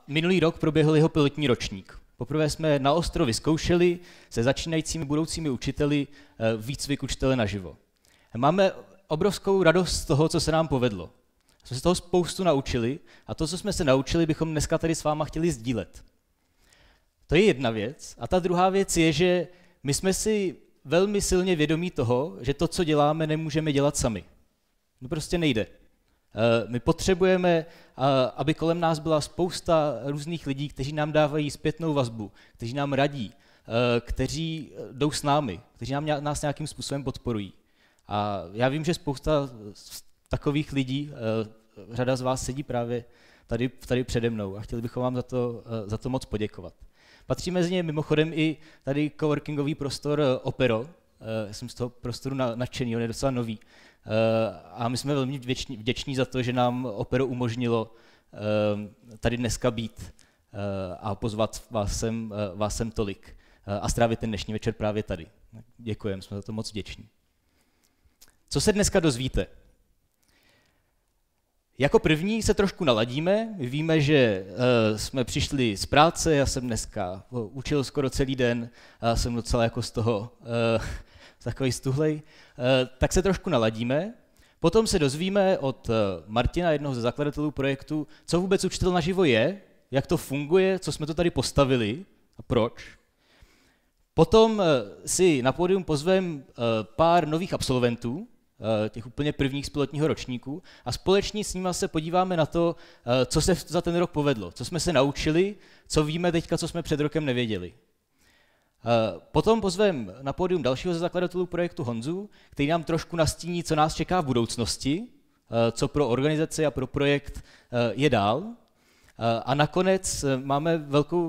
minulý rok proběhl jeho pilotní ročník. Poprvé jsme naostro vyzkoušeli se začínajícími budoucími učiteli výcvik učitele naživo. Máme obrovskou radost z toho, co se nám povedlo. Jsme se toho spoustu naučili a to, co jsme se naučili, bychom dneska tady s váma chtěli sdílet. To je jedna věc. A ta druhá věc je, že my jsme si velmi silně vědomí toho, že to, co děláme, nemůžeme dělat sami. To prostě nejde. My potřebujeme, aby kolem nás byla spousta různých lidí, kteří nám dávají zpětnou vazbu, kteří nám radí, kteří jdou s námi, kteří nás nějakým způsobem podporují. A já vím, že spousta takových lidí, řada z vás sedí právě tady přede mnou a chtěli bychom vám za to moc poděkovat. Patří mezi ně mimochodem i tady coworkingový prostor Opero. Já jsem z toho prostoru nadšený, on je docela nový. A my jsme velmi vděční za to, že nám Opero umožnilo tady dneska být a pozvat vás sem tolik a strávit ten dnešní večer právě tady. Děkujeme, jsme za to moc vděční. Co se dneska dozvíte? Jako první se trošku naladíme, víme, že jsme přišli z práce, já jsem dneska učil skoro celý den, a jsem docela jako z toho takový stuhlej, tak se trošku naladíme. Potom se dozvíme od Martina, jednoho ze zakladatelů projektu, co vůbec učitel naživo je, jak to funguje, co jsme to tady postavili a proč. Potom si na pódium pozveme pár nových absolventů, těch úplně prvních z pilotního ročníku a společně s nimi se podíváme na to, co se za ten rok povedlo, co jsme se naučili, co víme teďka, co jsme před rokem nevěděli. Potom pozveme na pódium dalšího ze zakladatelů projektu Honzu, který nám trošku nastíní, co nás čeká v budoucnosti, co pro organizaci a pro projekt je dál. A nakonec máme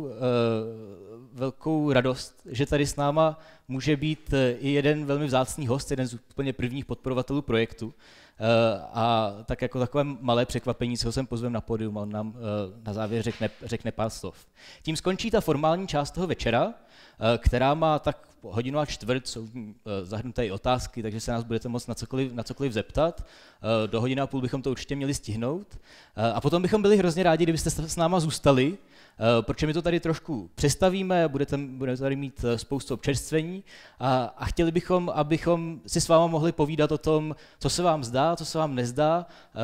velkou radost, že tady s náma může být i jeden velmi vzácný host, jeden z úplně prvních podporovatelů projektu. A tak jako takové malé překvapení, co ho sem pozveme na pódium, on nám na závěr řekne pár slov. Tím skončí ta formální část toho večera, která má tak 1:15, jsou zahrnuté i otázky, takže se nás budete moct na cokoliv zeptat. Do 1:30 bychom to určitě měli stihnout. A potom bychom byli hrozně rádi, kdybyste s náma zůstali, protože my to tady trošku přestavíme, budete tady mít spoustu občerstvení a chtěli bychom, abychom si s váma mohli povídat o tom, co se vám zdá, co se vám nezdá,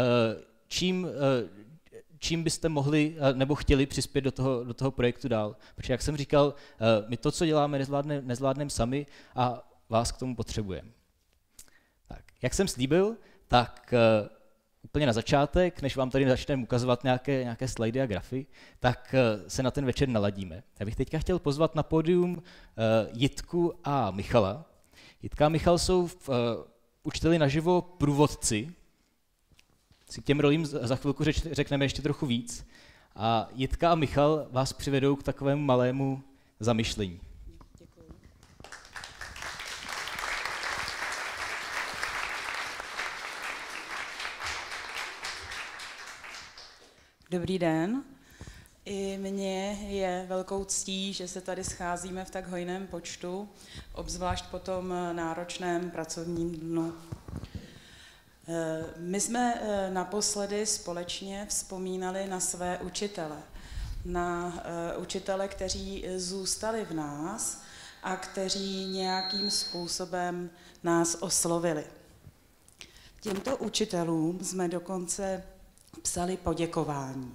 čím byste mohli nebo chtěli přispět do toho projektu dál. Protože jak jsem říkal, my to, co děláme, nezvládneme sami a vás k tomu potřebujeme. Tak, jak jsem slíbil, tak úplně na začátek, než vám tady začneme ukazovat nějaké slajdy a grafy, tak se na ten večer naladíme. Já bych teďka chtěl pozvat na pódium Jitku a Michala. Jitka a Michal jsou učiteli naživo průvodci. Si k těm rolím za chvilku řekneme ještě trochu víc. A Jitka a Michal vás přivedou k takovému malému zamyšlení. Děkuji. Dobrý den. I mně je velkou ctí, že se tady scházíme v tak hojném počtu, obzvlášť po tom náročném pracovním dnu. My jsme naposledy společně vzpomínali na své učitele. Na učitele, kteří zůstali v nás a kteří nějakým způsobem nás oslovili. Těmto učitelům jsme dokonce psali poděkování.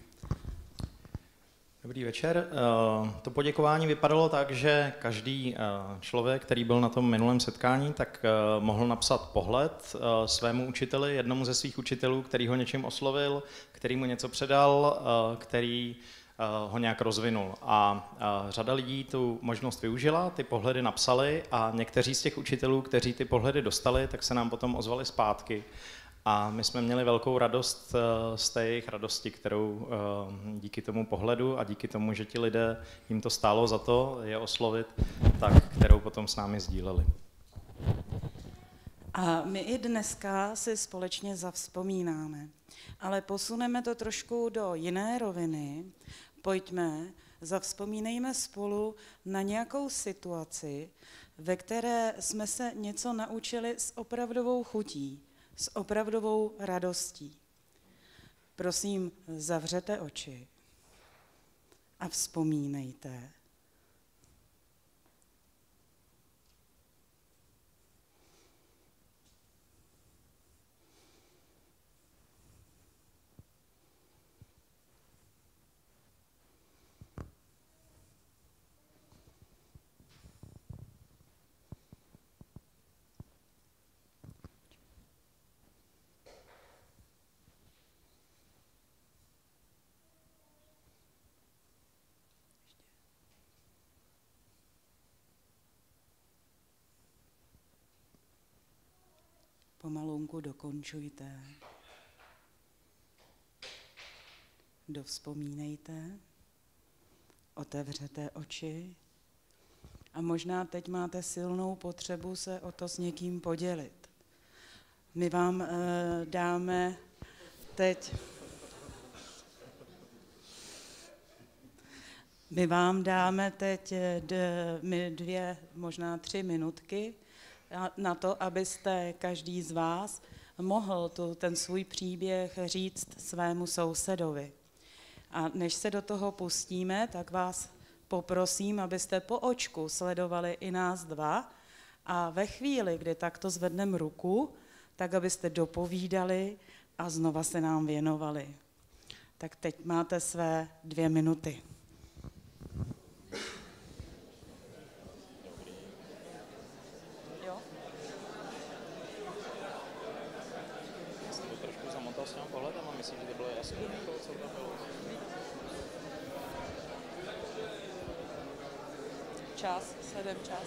Dobrý večer. To poděkování vypadalo tak, že každý člověk, který byl na tom minulém setkání, tak mohl napsat pohled svému učiteli, jednomu ze svých učitelů, který ho něčím oslovil, který mu něco předal, který ho nějak rozvinul. A řada lidí tu možnost využila, ty pohledy napsali a někteří z těch učitelů, kteří ty pohledy dostali, tak se nám potom ozvali zpátky. A my jsme měli velkou radost z té jejich radosti, kterou díky tomu pohledu a díky tomu, že ti lidé, jim to stálo za to je oslovit, tak kterou potom s námi sdíleli. A my i dneska si společně zavzpomínáme, ale posuneme to trošku do jiné roviny. Pojďme, zavzpomínejme spolu na nějakou situaci, ve které jsme se něco naučili s opravdovou chutí, s opravdovou radostí. Prosím, zavřete oči. a vzpomínejte. Pomalunku dokončujte. Dovzpomínejte. Otevřete oči. A možná teď máte silnou potřebu se o to s někým podělit. My vám dáme teď... My vám dáme teď 2, možná 3 minutky na to, abyste každý z vás mohl ten svůj příběh říct svému sousedovi. A než se do toho pustíme, tak vás poprosím, abyste po očku sledovali i nás dva a ve chvíli, kdy takto zvedneme ruku, tak abyste dopovídali a znova se nám věnovali. Tak teď máte své 2 minuty. Myslím, že to bylo jasné, co to bylo. Čas, sledem čas.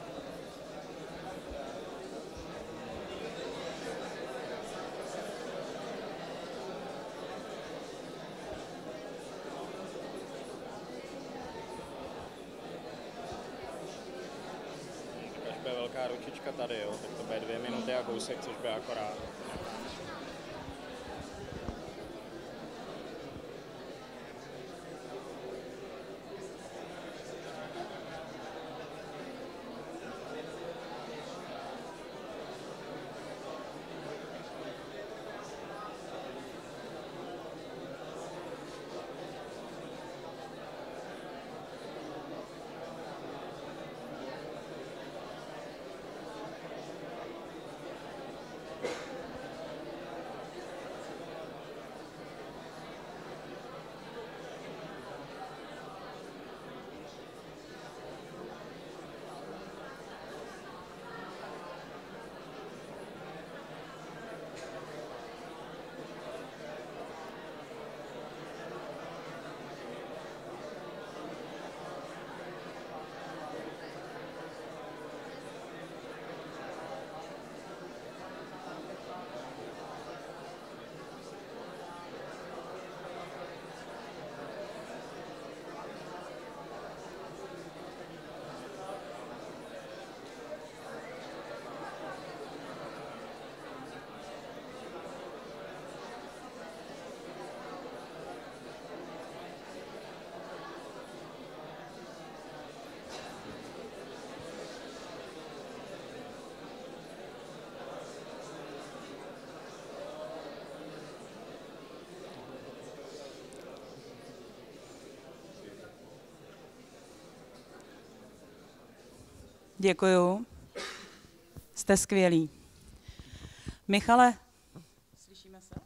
Až bude velká ručička tady, jo, tak to bude 2 minuty a kousek, což bude akorát. Děkuju. Jste skvělí. Michale, slyšíme se?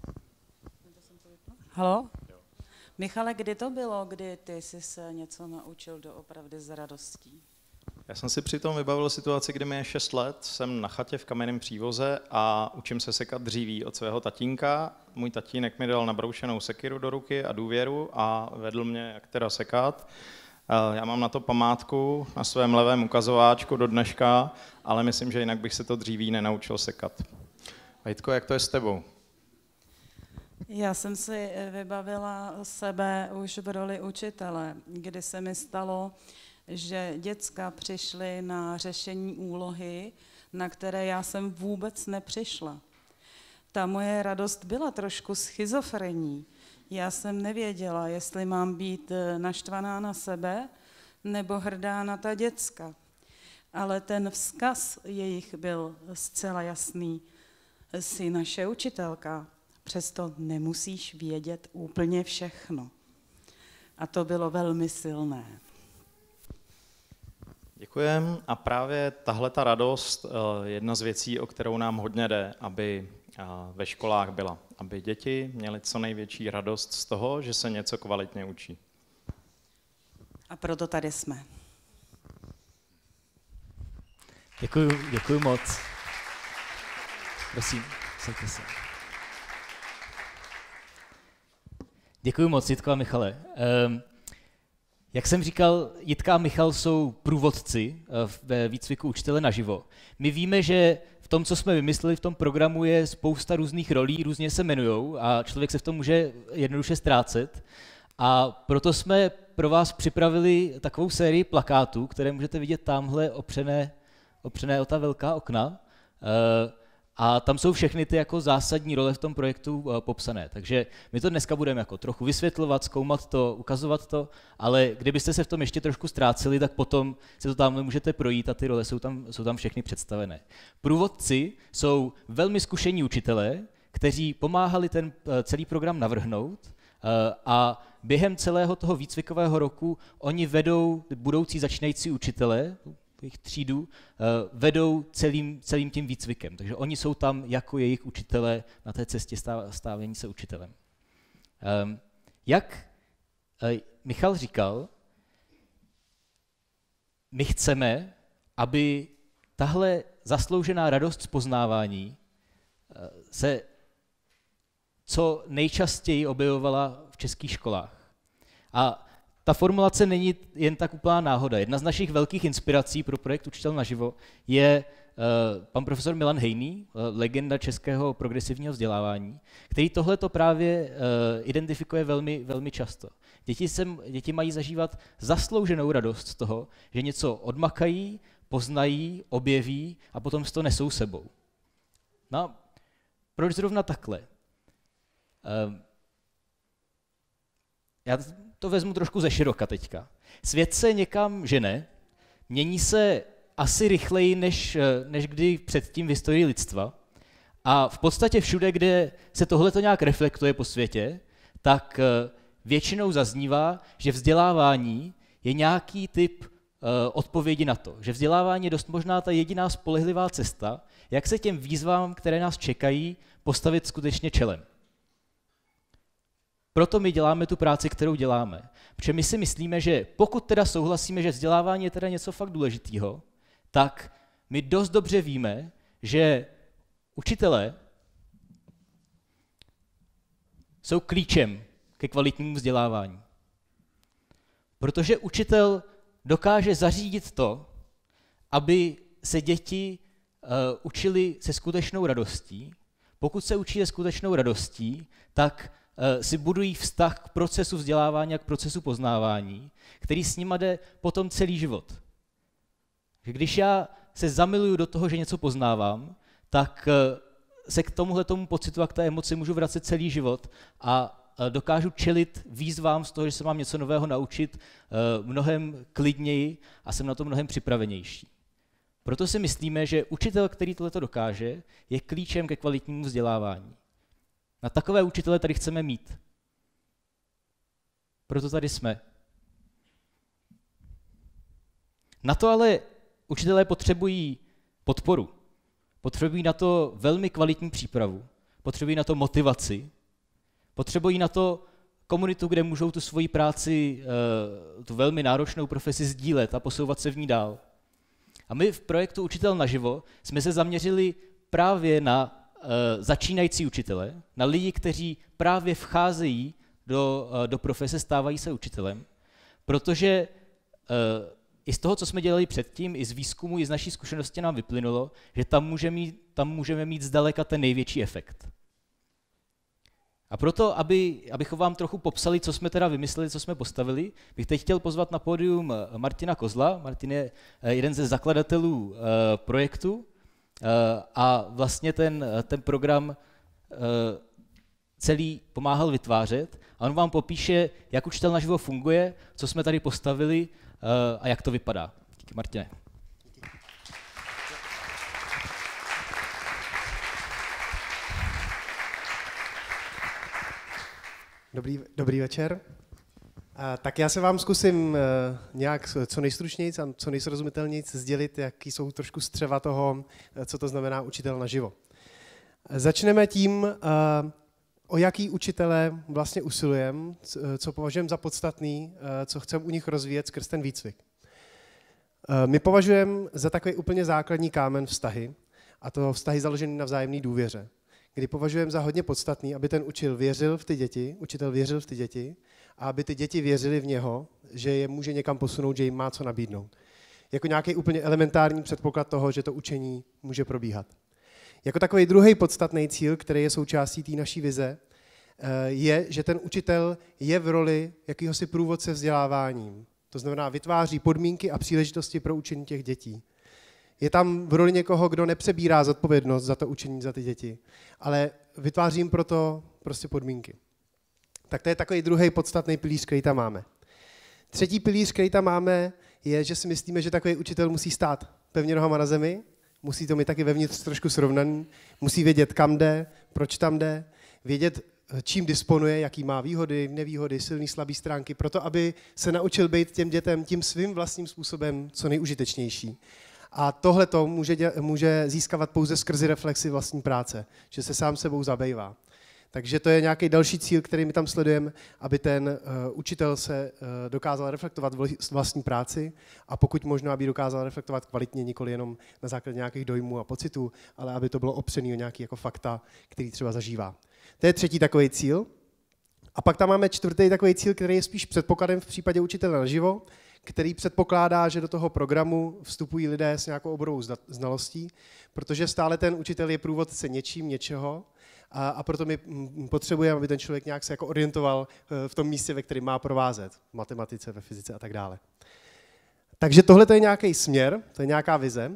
Haló? Michale, kdy to bylo, kdy ty jsi se něco naučil doopravdy s radostí? Já jsem si přitom vybavil situaci, kdy mi je 6 let, jsem na chatě v kamenném přívoze a učím se sekat dříví od svého tatínka. Můj tatínek mi dal nabroušenou sekiru do ruky a důvěru a vedl mě, jak teda sekat. Já mám na to památku na svém levém ukazováčku do dneška, ale myslím, že jinak bych se to dříví nenaučil sekat. Vejtko, jak to je s tebou? Já jsem si vybavila sebe už v roli učitele, kdy se mi stalo, že děcka přišly na řešení úlohy, na které já jsem vůbec nepřišla. Ta moje radost byla trošku schizofrenní. Já jsem nevěděla, jestli mám být naštvaná na sebe nebo hrdá na ta děcka. Ale ten vzkaz jejich byl zcela jasný. Jsi naše učitelka, přesto nemusíš vědět úplně všechno. A to bylo velmi silné. Děkujem. A právě tahle ta radost je jedna z věcí, o kterou nám hodně jde, aby ve školách byla. Aby děti měly co největší radost z toho, že se něco kvalitně učí. A proto tady jsme. Děkuju moc. Prosím, saďte se. Děkuju moc, Jitko a Michale. Jak jsem říkal, Jitka a Michal jsou průvodci ve výcviku učitele naživo. My víme, že v tom, co jsme vymysleli v tom programu, je spousta různých rolí, různě se jmenujou a člověk se v tom může jednoduše ztrácet. A proto jsme pro vás připravili takovou sérii plakátů, které můžete vidět tamhle opřené o ta velká okna. A tam jsou všechny ty jako zásadní role v tom projektu popsané. Takže my to dneska budeme jako trochu vysvětlovat, zkoumat to, ukazovat to, ale kdybyste se v tom ještě trošku ztráceli, tak potom se to tamhle můžete projít a ty role jsou tam všechny představené. Průvodci jsou velmi zkušení učitelé, kteří pomáhali ten celý program navrhnout a během celého toho výcvikového roku oni vedou budoucí začínající učitele, jejich třídu, vedou celým tím výcvikem. Takže oni jsou tam jako jejich učitelé na té cestě stávání se učitelem. Jak Michal říkal, my chceme, aby tahle zasloužená radost z poznávání se co nejčastěji objevovala v českých školách. A ta formulace není jen tak úplná náhoda. Jedna z našich velkých inspirací pro projekt Učitel naživo je pan profesor Milan Hejný, legenda českého progresivního vzdělávání, který tohleto právě identifikuje velmi, velmi často. Děti mají zažívat zaslouženou radost z toho, že něco odmakají, poznají, objeví a potom si to nesou sebou. No, proč zrovna takhle? Já to vezmu trošku ze široka teďka. Svět se někam žene, mění se asi rychleji, než kdy předtím v historii lidstva. A v podstatě všude, kde se tohleto nějak reflektuje po světě, tak většinou zaznívá, že vzdělávání je nějaký typ odpovědi na to. Že vzdělávání je dost možná ta jediná spolehlivá cesta, jak se těm výzvám, které nás čekají, postavit skutečně čelem. Proto my děláme tu práci, kterou děláme. Protože my si myslíme, že pokud teda souhlasíme, že vzdělávání je teda něco fakt důležitého, tak my dost dobře víme, že učitelé jsou klíčem ke kvalitnímu vzdělávání. Protože učitel dokáže zařídit to, aby se děti učili se skutečnou radostí. Pokud se učí se skutečnou radostí, tak si budují vztah k procesu vzdělávání a k procesu poznávání, který s nima jde potom celý život. Když já se zamiluju do toho, že něco poznávám, tak se k tomuhletomu pocitu a k té emoci můžu vracet celý život a dokážu čelit výzvám z toho, že se mám něco nového naučit mnohem klidněji a jsem na to mnohem připravenější. Proto si myslíme, že učitel, který tohleto dokáže, je klíčem ke kvalitnímu vzdělávání. Na takové učitele tady chceme mít. Proto tady jsme. Na to ale učitelé potřebují podporu. Potřebují na to velmi kvalitní přípravu. Potřebují na to motivaci. Potřebují na to komunitu, kde můžou tu svoji práci, tu velmi náročnou profesi sdílet a posouvat se v ní dál. A my v projektu Učitel naživo jsme se zaměřili právě na začínající učitele, na lidi, kteří právě vcházejí do profese, stávají se učitelem, protože i z toho, co jsme dělali předtím, i z výzkumu, i z naší zkušenosti nám vyplynulo, že tam můžeme mít zdaleka ten největší efekt. A proto, abychom vám trochu popsali, co jsme teda vymysleli, co jsme postavili, bych teď chtěl pozvat na pódium Martina Kozla. Martin je jeden ze zakladatelů projektu a vlastně ten program celý pomáhal vytvářet. A on vám popíše, jak Učitel naživo funguje, co jsme tady postavili a jak to vypadá. Díky, Martine. Dobrý večer. Tak já se vám zkusím nějak co nejstručnějc a co nejsrozumitelnějc sdělit, jaký jsou trošku střeva toho, co to znamená učitel naživo. Začneme tím, o jaký učitele vlastně usilujeme, co považujeme za podstatný, co chceme u nich rozvíjet skrz ten výcvik. My považujeme za takový úplně základní kámen vztahy, a to vztahy založené na vzájemné důvěře, kdy považujeme za hodně podstatný, aby ten učitel věřil v ty děti a aby ty děti věřily v něho, že je může někam posunout, že jim má co nabídnout. Jako nějaký úplně elementární předpoklad toho, že to učení může probíhat. Jako takový druhý podstatný cíl, který je součástí té naší vize, je, že ten učitel je v roli jakýhosi průvodce vzděláváním. To znamená, vytváří podmínky a příležitosti pro učení těch dětí. Je tam v roli někoho, kdo nepřebírá zodpovědnost za to učení za ty děti, ale vytváří jim proto prostě podmínky. Tak to je takový druhý podstatný pilíř, který tam máme. Třetí pilíř, který tam máme, je, že si myslíme, že takový učitel musí stát pevně nohama na zemi, musí to mít taky vevnitř trošku srovnaný, musí vědět, kam jde, proč tam jde, vědět, čím disponuje, jaký má výhody, nevýhody, silné, slabé stránky, proto aby se naučil být těm dětem tím svým vlastním způsobem co nejužitečnější. A tohle to může získávat pouze skrze reflexi vlastní práce, že se sám sebou zabývá. Takže to je nějaký další cíl, který my tam sledujeme, aby ten učitel se dokázal reflektovat vlastní práci a pokud možno, aby dokázal reflektovat kvalitně, nikoli jenom na základě nějakých dojmů a pocitů, ale aby to bylo opřené o nějaké jako fakta, který třeba zažívá. To je třetí takový cíl. A pak tam máme čtvrtý takový cíl, který je spíš předpokladem v případě učitele naživo, který předpokládá, že do toho programu vstupují lidé s nějakou oborovou znalostí, protože stále ten učitel je průvodce něčeho a proto my potřebujeme, aby ten člověk nějak se jako orientoval v tom místě, ve kterém má provázet, v matematice, ve fyzice a tak dále. Takže tohle to je nějaký směr, to je nějaká vize.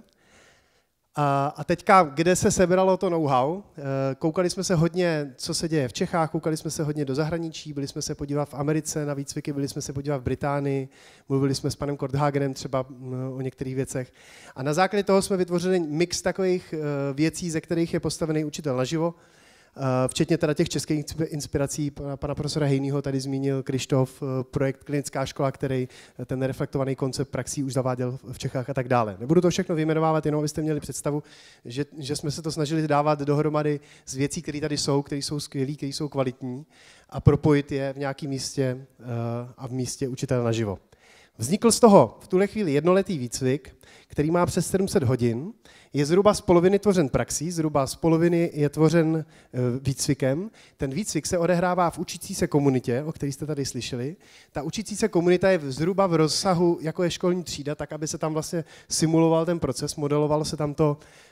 A teďka, kde se sebralo to know-how, koukali jsme se hodně, co se děje v Čechách, koukali jsme se hodně do zahraničí, byli jsme se podívat v Americe na výcviky, byli jsme se podívat v Británii, mluvili jsme s panem Korthagenem třeba o některých věcech. A na základě toho jsme vytvořili mix takových věcí, ze kterých je postavený učitel naživo, včetně teda těch českých inspirací pana profesora Hejnýho, tady zmínil Krištof, projekt Klinická škola, který ten reflektovaný koncept praxí už zaváděl v Čechách a tak dále. Nebudu to všechno vyjmenovávat, jenom abyste měli představu, že jsme se to snažili dávat dohromady z věcí, které tady jsou, které jsou skvělé, které jsou kvalitní a propojit je v nějakém místě a v místě učitel naživo. Vznikl z toho v tuhle chvíli jednoletý výcvik, který má přes 700 hodin, je zhruba z poloviny tvořen praxí, zhruba z poloviny je tvořen výcvikem. Ten výcvik se odehrává v učící se komunitě, o které jste tady slyšeli. Ta učící se komunita je zhruba v rozsahu, jako je školní třída, tak aby se tam vlastně simuloval ten proces, modelovalo se tam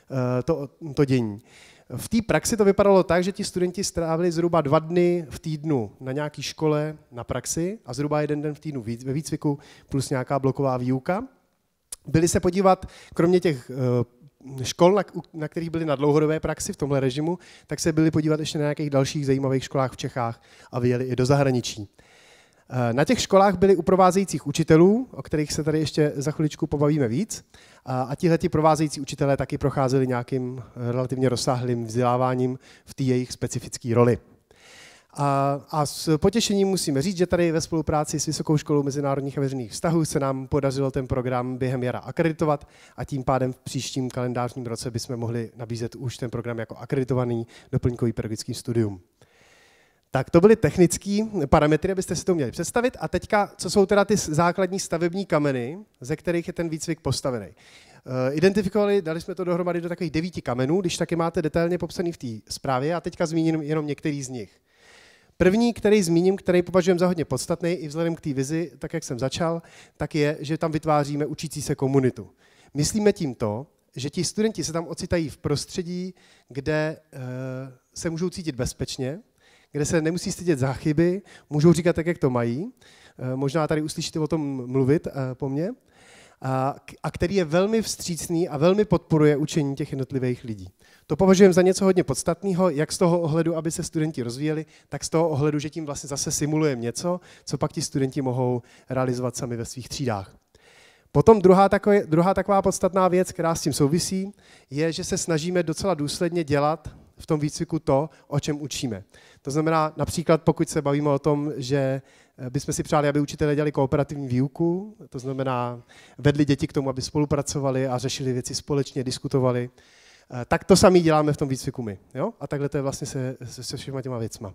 to dění. V té praxi to vypadalo tak, že ti studenti strávili zhruba 2 dny v týdnu na nějaké škole na praxi a zhruba 1 den v týdnu ve výcviku plus nějaká bloková výuka. Byli se podívat, kromě těch škol, na kterých byli na dlouhodobé praxi v tomhle režimu, tak se byli podívat ještě na nějakých dalších zajímavých školách v Čechách a vyjeli i do zahraničí. Na těch školách byli u provázejících učitelů, o kterých se tady ještě za chviličku pobavíme víc, a tihleti provázející učitelé taky procházeli nějakým relativně rozsáhlým vzděláváním v té jejich specifické roli. A s potěšením musíme říct, že tady ve spolupráci s Vysokou školou mezinárodních a veřejných vztahů se nám podařilo ten program během jara akreditovat a tím pádem v příštím kalendářním roce bychom mohli nabízet už ten program jako akreditovaný doplňkový pedagogický studium. Tak to byly technické parametry, abyste si to měli představit. A teďka, co jsou teda ty základní stavební kameny, ze kterých je ten výcvik postavený. Identifikovali, dali jsme to dohromady do takových 9 kamenů, když taky máte detailně popsaný v té zprávě a teďka zmíním jenom některý z nich. První, který zmíním, který považujeme za hodně podstatný i vzhledem k té vizi, tak jak jsem začal, tak je, že tam vytváříme učící se komunitu. Myslíme tím to, že ti studenti se tam ocitají v prostředí, kde se můžou cítit bezpečně, kde se nemusí stydět za chyby, můžou říkat tak, jak to mají. Možná tady uslyšíte o tom mluvit po mně. A který je velmi vstřícný a velmi podporuje učení těch jednotlivých lidí. To považujeme za něco hodně podstatného, jak z toho ohledu, aby se studenti rozvíjeli, tak z toho ohledu, že tím vlastně zase simulujeme něco, co pak ti studenti mohou realizovat sami ve svých třídách. Potom druhá taková podstatná věc, která s tím souvisí, je, že se snažíme docela důsledně dělat v tom výcviku to, o čem učíme. To znamená například, pokud se bavíme o tom, že bychom si přáli, aby učitelé dělali kooperativní výuku, to znamená vedli děti k tomu, aby spolupracovali a řešili věci společně, diskutovali, tak to samé děláme v tom výcviku my. Jo? A takhle to je vlastně se všema těma věcma.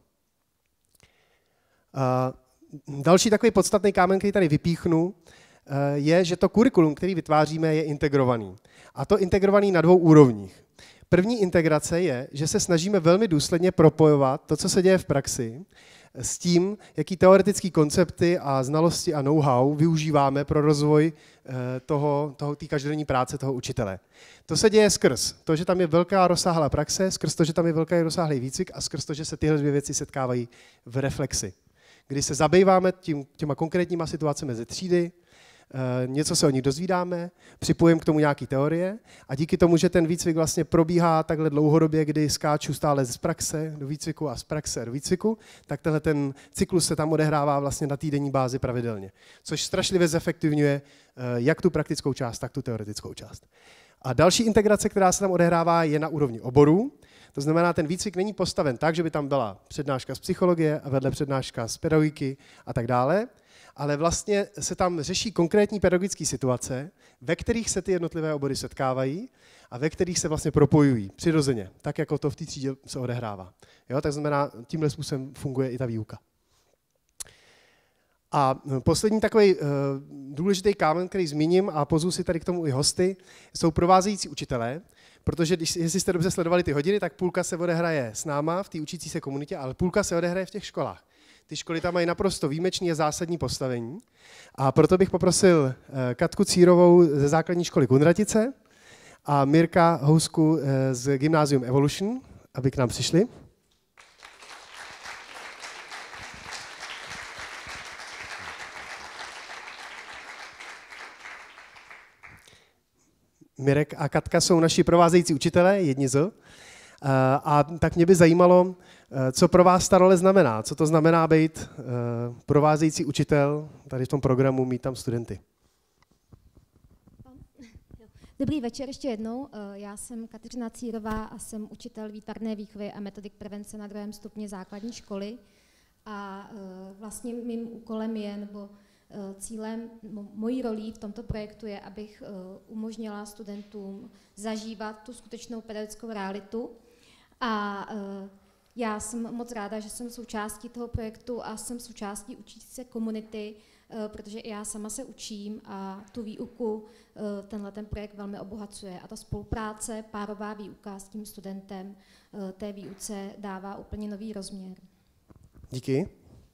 Další takový podstatný kámen, který tady vypíchnu, je, že to kurikulum, který vytváříme, je integrovaný. A to integrovaný na 2 úrovních. První integrace je, že se snažíme velmi důsledně propojovat to, co se děje v praxi, s tím, jaký teoretické koncepty a znalosti a know-how využíváme pro rozvoj té každodenní práce toho učitele. To se děje skrz to, že tam je velká rozsáhlá praxe, skrz to, že tam je velký rozsáhlý výcvik a skrz to, že se tyhle 2 věci setkávají v reflexi, kdy se zabýváme těma konkrétníma situacemi ze třídy, něco se o nich dozvídáme, připojím k tomu nějaké teorie a díky tomu, že ten výcvik vlastně probíhá takhle dlouhodobě, kdy skáču stále z praxe do výcviku a z praxe do výcviku, tak tenhle ten cyklus se tam odehrává vlastně na týdenní bázi pravidelně, což strašlivě zefektivňuje jak tu praktickou část, tak tu teoretickou část. A další integrace, která se tam odehrává, je na úrovni oborů. To znamená, ten výcvik není postaven tak, že by tam byla přednáška z psychologie a vedle přednáška z pedagogiky a tak dále, ale vlastně se tam řeší konkrétní pedagogické situace, ve kterých se ty jednotlivé obory setkávají a ve kterých se vlastně propojují přirozeně, tak jako to v té třídě se odehrává. Jo, tak znamená, tímhle způsobem funguje i ta výuka. A poslední takový důležitý kámen, který zmíním a pozvu si tady k tomu i hosty, jsou provázející učitelé, protože jestli jste dobře sledovali ty hodiny, tak půlka se odehraje s náma v té učící se komunitě, ale půlka se odehraje v těch školách. Ty školy tam mají naprosto výjimečný a zásadní postavení. A proto bych poprosil Katku Círovou ze základní školy Kunratice a Mirka Housku z Gymnázium Evolution, aby k nám přišli. Mirek a Katka jsou naši provázející učitelé, jedni z. A tak mě by zajímalo, co pro vás ta role znamená. Co to znamená být provázející učitel tady v tom programu, mít tam studenty. Dobrý večer ještě jednou. Já jsem Kateřina Círová a jsem učitel výtvarné výchovy a metodik prevence na 2. stupni základní školy. A vlastně mým úkolem je, nebo cílem, mojí rolí v tomto projektu je, abych umožnila studentům zažívat tu skutečnou pedagogickou realitu. A já jsem moc ráda, že jsem součástí toho projektu a jsem součástí učící se komunity, protože i já sama se učím a tu výuku tenhle projekt velmi obohacuje. A ta spolupráce, párová výuka s tím studentem té výuce dává úplně nový rozměr. Díky.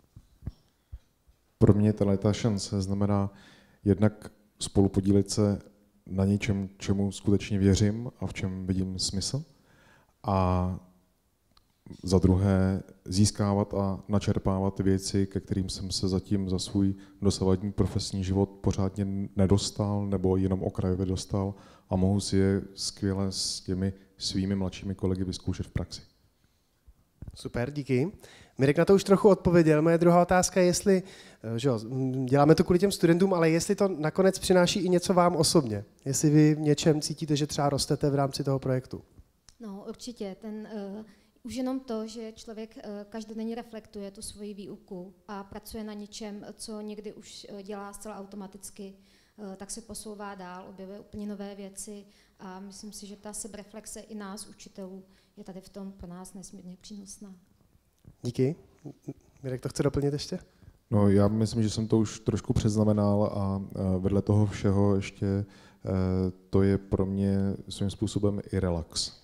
Pro mě ta šance znamená jednak spolupodílet se na něčem, čemu skutečně věřím a v čem vidím smysl. A za druhé získávat a načerpávat věci, ke kterým jsem se zatím za svůj dosavadní profesní život pořádně nedostal nebo jenom okrajově dostal a mohu si je skvěle s těmi svými mladšími kolegy vyzkoušet v praxi. Super, díky. Mirek na to už trochu odpověděl. Moje druhá otázka je, jestli, že jo, děláme to kvůli těm studentům, ale jestli to nakonec přináší i něco vám osobně. Jestli vy v něčem cítíte, že třeba rostete v rámci toho projektu. No, určitě. Už jenom to, že člověk každodenně reflektuje tu svoji výuku a pracuje na něčem, co někdy už dělá zcela automaticky, tak se posouvá dál, objevuje úplně nové věci a myslím si, že ta sebereflexe i nás, učitelů, je tady v tom pro nás nesmírně přínosná. Díky. Mirek to chce doplnit ještě? No, já myslím, že jsem to už trošku předznamenal a vedle toho všeho ještě to je pro mě svým způsobem i relax.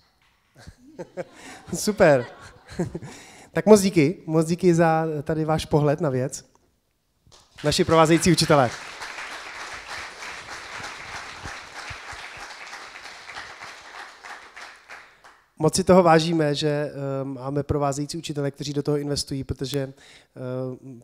Super. Tak moc díky za tady váš pohled na věc. Naši provázející učitelé. Moc si toho vážíme, že máme provázející učitele, kteří do toho investují, protože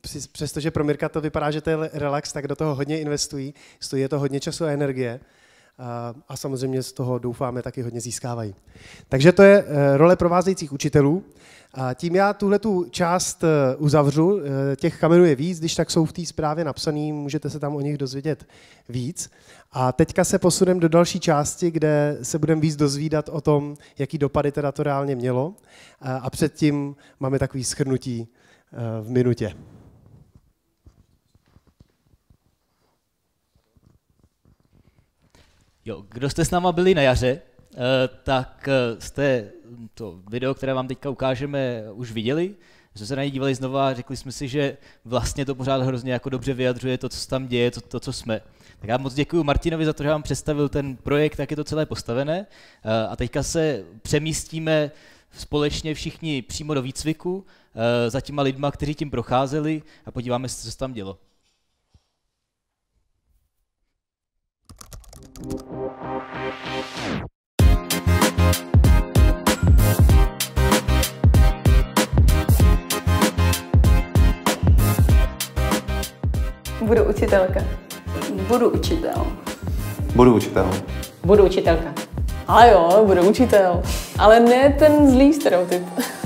přestože pro Mirka to vypadá, že to je relax, tak do toho hodně investují, stojí je to hodně času a energie. a samozřejmě z toho doufáme taky hodně získávají. Takže to je role provázejících učitelů. A tím já tuhletu část uzavřu. Těch kamenů je víc, když tak jsou v té zprávě napsaný, můžete se tam o nich dozvědět víc. A teďka se posuneme do další části, kde se budeme víc dozvídat o tom, jaký dopady teda to reálně mělo. A předtím máme takový shrnutí v minutě. Jo, kdo jste s náma byli na jaře, tak jste to video, které vám teďka ukážeme, už viděli. Jsme se na něj dívali znova a řekli jsme si, že vlastně to pořád hrozně jako dobře vyjadřuje to, co se tam děje, to, co jsme. Tak já moc děkuji Martinovi za to, že vám představil ten projekt, jak je to celé postavené. A teďka se přemístíme společně všichni přímo do výcviku za těma lidma, kteří tím procházeli a podíváme se, co se tam dělo. Budu učitelka. Budu učitel. Budu učitel. Budu učitelka. Ale jo, budu učitel. Ale ne ten zlý stereotyp.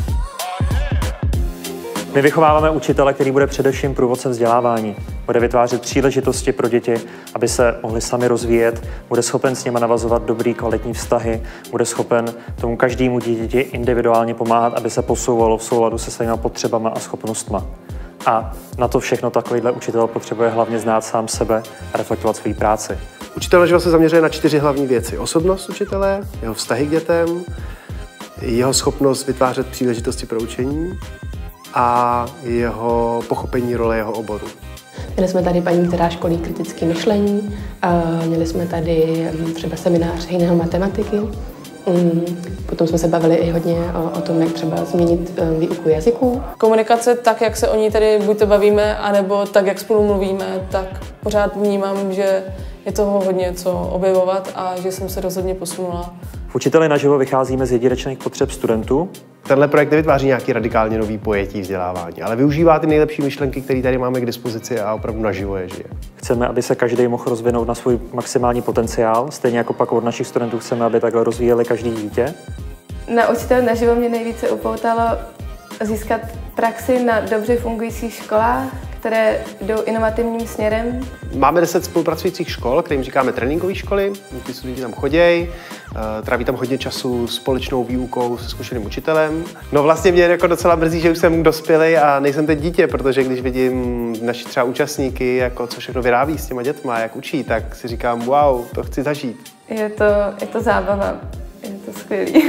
My vychováváme učitele, který bude především průvodcem vzdělávání. Bude vytvářet příležitosti pro děti, aby se mohli sami rozvíjet, bude schopen s nimi navazovat dobrý, kvalitní vztahy, bude schopen tomu každému dítěti individuálně pomáhat, aby se posouvalo v souladu se svými potřebama a schopnostma. A na to všechno takovýhle učitel potřebuje hlavně znát sám sebe a reflektovat svou práci. Učitel na živo se zaměřuje na 4 hlavní věci. Osobnost učitele, jeho vztahy k dětem, jeho schopnost vytvářet příležitosti pro učení a jeho pochopení role jeho oboru. Měli jsme tady paní, která školí kritické myšlení, měli jsme tady třeba seminář jiného matematiky, potom jsme se bavili i hodně o tom, jak třeba změnit výuku jazyků. Komunikace tak, jak se o ní tady buď to bavíme, anebo tak, jak spolu mluvíme, tak pořád vnímám, že je toho hodně co objevovat a že jsem se rozhodně posunula. V Učiteli naživo vycházíme z jedinečných potřeb studentů. Tenhle projekt nevytváří nějaký radikálně nový pojetí vzdělávání, ale využívá ty nejlepší myšlenky, které tady máme k dispozici a opravdu naživo je žije. Chceme, aby se každý mohl rozvinout na svůj maximální potenciál, stejně jako pak od našich studentů chceme, aby takhle rozvíjeli každý dítě. Na Učitel naživo mě nejvíce upoutalo získat praxi na dobře fungujících školách, které jdou inovativním směrem. Máme 10 spolupracujících škol, kterým říkáme tréninkové školy. Ty studenti tam chodějí, tráví tam hodně času společnou výukou se zkušeným učitelem. No vlastně mě jako docela mrzí, že už jsem dospělý a nejsem teď dítě, protože když vidím naši třeba účastníky, jako co všechno vyrábí s těma dětma, jak učí, tak si říkám, wow, to chci zažít. Je to zábava, je to skvělý.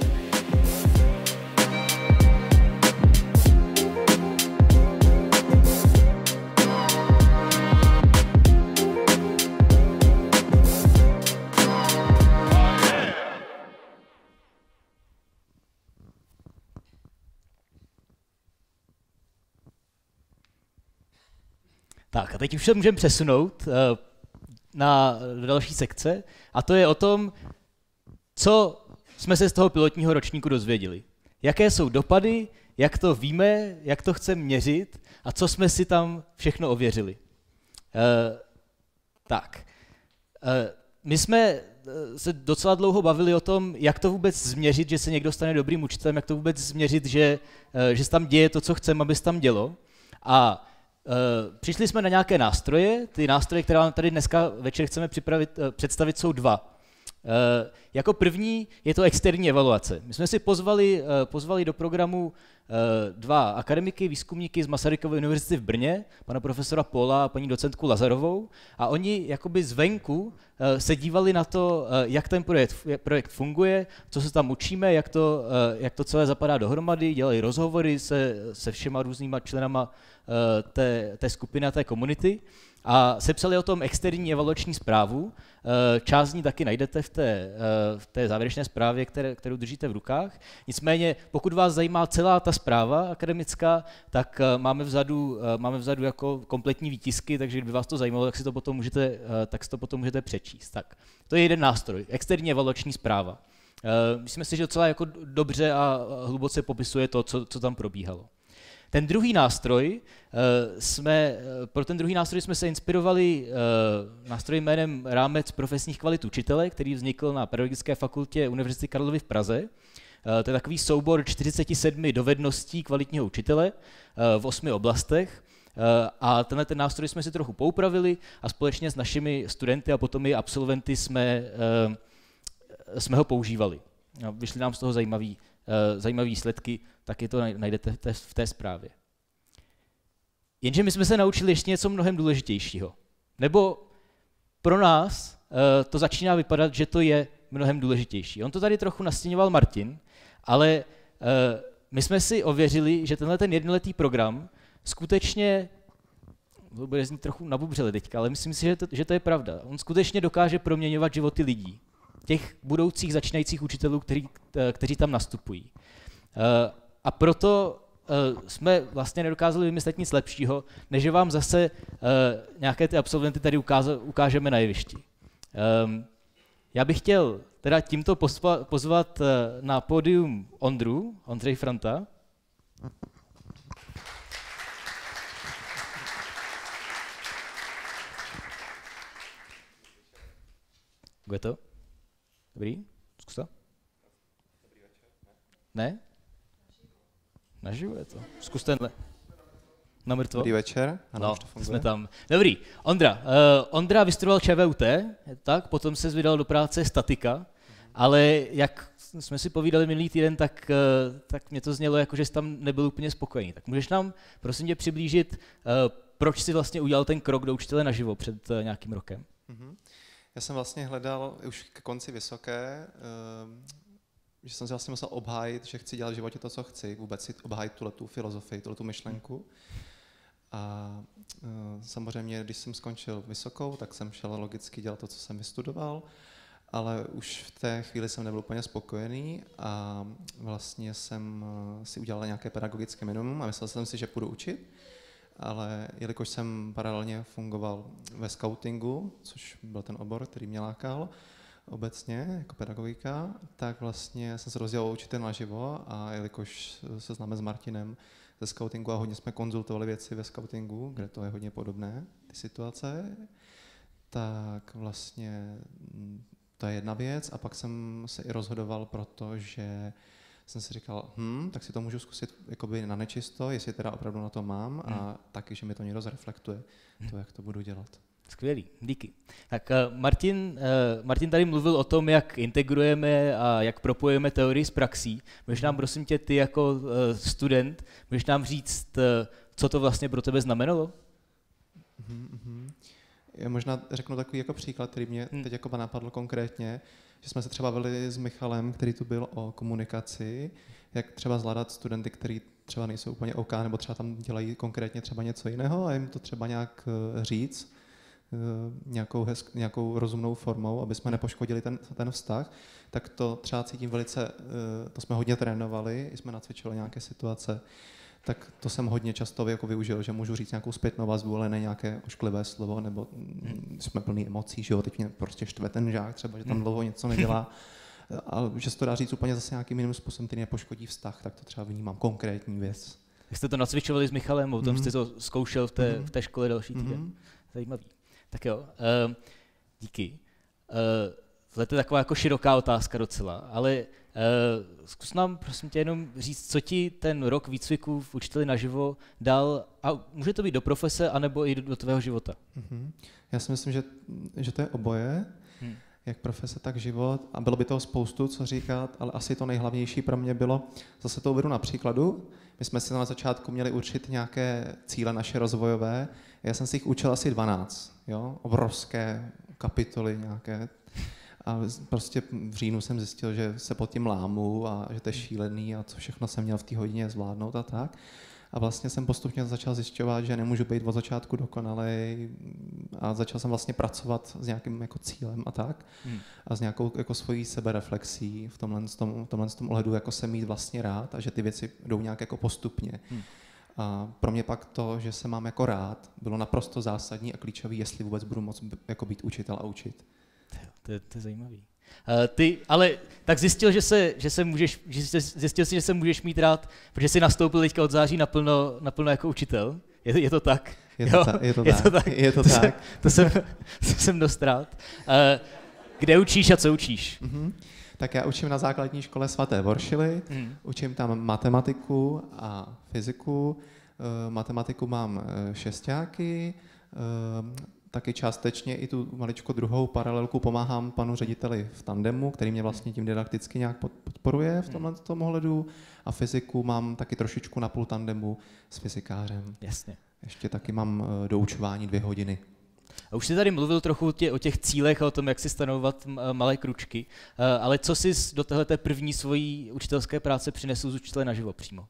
Tak a teď už se můžeme přesunout na další sekce a to je o tom, co jsme se z toho pilotního ročníku dozvěděli. Jaké jsou dopady, jak to víme, jak to chceme měřit a co jsme si tam všechno ověřili. My jsme se docela dlouho bavili o tom, jak to vůbec změřit, že se někdo stane dobrým učitelem, jak to vůbec změřit, že se tam děje to, co chceme, aby se tam dělo. A přišli jsme na nějaké nástroje. Ty nástroje, které vám tady dneska večer chceme představit, jsou 2. Jako první je to externí evaluace. My jsme si pozvali do programu 2 akademiky, výzkumníky z Masarykovy univerzity v Brně, pana profesora Pola a paní docentku Lazarovou, a oni jakoby zvenku se dívali na to, jak ten projekt funguje, co se tam učíme, jak to celé zapadá dohromady, dělali rozhovory se všema různýma členama té skupiny a té komunity a sepsali o tom externí evaluační zprávu. Část z ní taky najdete v té závěrečné zprávě, kterou držíte v rukách. Nicméně, pokud vás zajímá celá ta zpráva akademická, tak máme vzadu jako kompletní výtisky, takže kdyby vás to zajímalo, tak si to potom můžete přečíst. Tak, to je jeden nástroj, externí evaluační zpráva. Myslím si, že docela jako dobře a hluboce popisuje to, co tam probíhalo. Ten druhý nástroj pro ten druhý nástroj jsme se inspirovali nástrojem jménem Rámec profesních kvalit učitele, který vznikl na Pedagogické fakultě Univerzity Karlovy v Praze. To je takový soubor 47 dovedností kvalitního učitele v 8 oblastech. A tenhle ten nástroj jsme si trochu poupravili a společně s našimi studenty a potom i absolventy jsme ho používali. Vyšly nám z toho zajímavé výsledky, taky to najdete v té zprávě. Jenže my jsme se naučili ještě něco mnohem důležitějšího. Nebo pro nás to začíná vypadat, že to je mnohem důležitější. On to tady trochu nastěňoval Martin, ale my jsme si ověřili, že tenhle ten jednoletý program skutečně, bude znít trochu nabubřele teďka, ale myslím si, že to je pravda. On skutečně dokáže proměňovat životy lidí, těch budoucích začínajících učitelů, kteří tam nastupují. A proto jsme vlastně nedokázali vymyslet nic lepšího, než že vám zase nějaké ty absolventy tady ukážeme na jevišti. Já bych chtěl teda tímto pozvat na pódium Ondřej Franta. Kde to? Dobrý? Zkus to. Ne? Naživo je to. Zkus tenhle. Na mrtvo. Dobrý večer. Ano, no, už to funguje. jsme tam. Dobrý. Ondra vystudoval ČVUT, tak potom se vydal do práce statika, ale jak jsme si povídali minulý týden, tak mě to znělo jako, že jsi tam nebyl úplně spokojený. Tak můžeš nám, prosím tě, přiblížit, proč jsi vlastně udělal ten krok do učitele naživo před nějakým rokem? Já jsem vlastně hledal už k konci vysoké, že jsem si vlastně musel obhájit, že chci dělat v životě to, co chci, vůbec si obhájit tuhletu filozofii, tuhletu myšlenku. A samozřejmě, když jsem skončil vysokou, tak jsem šel logicky dělat to, co jsem vystudoval, ale už v té chvíli jsem nebyl úplně spokojený a vlastně jsem si udělal nějaké pedagogické minimum a myslel jsem si, že půjdu učit. Ale jelikož jsem paralelně fungoval ve skautingu, což byl ten obor, který mě lákal obecně jako pedagogika, tak vlastně jsem se rozdělal učitel naživo a jelikož se známe s Martinem ze skautingu a hodně jsme konzultovali věci ve skautingu, kde to je hodně podobné, ty situace, tak vlastně to je jedna věc a pak jsem se i rozhodoval, protože jsem si říkal, tak si to můžu zkusit jakoby na nečisto, jestli teda opravdu na to mám a taky, že mi to někdo zreflektuje, to, jak to budu dělat. Skvělý, díky. Tak Martin tady mluvil o tom, jak integrujeme a jak propojujeme teorii s praxí. Můžeš nám, prosím tě, ty jako student, můžeš nám říct, co to vlastně pro tebe znamenalo? Já možná řeknu takový jako příklad, který mě teď jako napadl konkrétně, že jsme se třeba bavili s Michalem, který tu byl, o komunikaci, jak třeba zvládat studenty, kteří třeba nejsou úplně OK, nebo třeba tam dělají konkrétně třeba něco jiného a jim to třeba nějak říct nějakou rozumnou formou, aby jsme nepoškodili ten vztah, tak to třeba cítím velice, to jsme hodně trénovali, jsme nacvičili nějaké situace, tak to jsem hodně často jako využil, že můžu říct nějakou zpětnou vazbu, ale ne nějaké ošklivé slovo, nebo jsme plný emocí, že jo, teď mě prostě štve ten žák třeba, že tam dlouho něco nedělá, ale že se to dá říct úplně zase nějakým jiným způsobem, který nepoškodí vztah, tak to třeba vnímám, konkrétní věc. Jak jste to nacvičovali s Michalem, potom jste to zkoušel v té škole další týden. Zajímavý. Tak jo, díky. To je taková jako široká otázka docela, ale zkus nám, prosím tě, jenom říct, co ti ten rok výcviku v učiteli naživo dal, a může to být do profese, anebo i do tvého života. Já si myslím, že to je oboje, jak profese, tak život, a bylo by toho spoustu, co říkat, ale asi to nejhlavnější pro mě bylo, zase to uvedu na příkladu, my jsme si na začátku měli určit nějaké cíle naše rozvojové, já jsem si jich učil asi 12, jo? Obrovské kapitoly nějaké. A prostě v říjnu jsem zjistil, že se pod tím lámu a že to je šílený a co všechno jsem měl v té hodině zvládnout a tak. A vlastně jsem postupně začal zjišťovat, že nemůžu být od začátku dokonalej a začal jsem vlastně pracovat s nějakým jako cílem a tak. A s nějakou jako svojí sebereflexí v tomhle ohledu jako se mít vlastně rád a že ty věci jdou nějak jako postupně. A pro mě pak to, že se mám jako rád, bylo naprosto zásadní a klíčový, jestli vůbec budu moct jako být učitel a učit. To je zajímavý. Ale tak zjistil, že se můžeš mít rád, protože jsi nastoupil teďka od září naplno jako učitel. Je to tak? Je to tak. To jsem dost rád. Kde učíš a co učíš? Tak já učím na základní škole svaté Voršily, učím tam matematiku a fyziku. Matematiku mám šestáky, taky částečně i tu maličko druhou paralelku pomáhám panu řediteli v tandemu, který mě vlastně tím didakticky nějak podporuje v tomto ohledu. A fyziku mám taky trošičku na půl tandemu s fyzikářem. Jasně. Ještě taky mám doučování 2 hodiny. A už jsi tady mluvil trochu o těch cílech a o tom, jak si stanovovat malé kručky, ale co jsi do téhleté první svojí učitelské práce přinesl z učitele naživo přímo?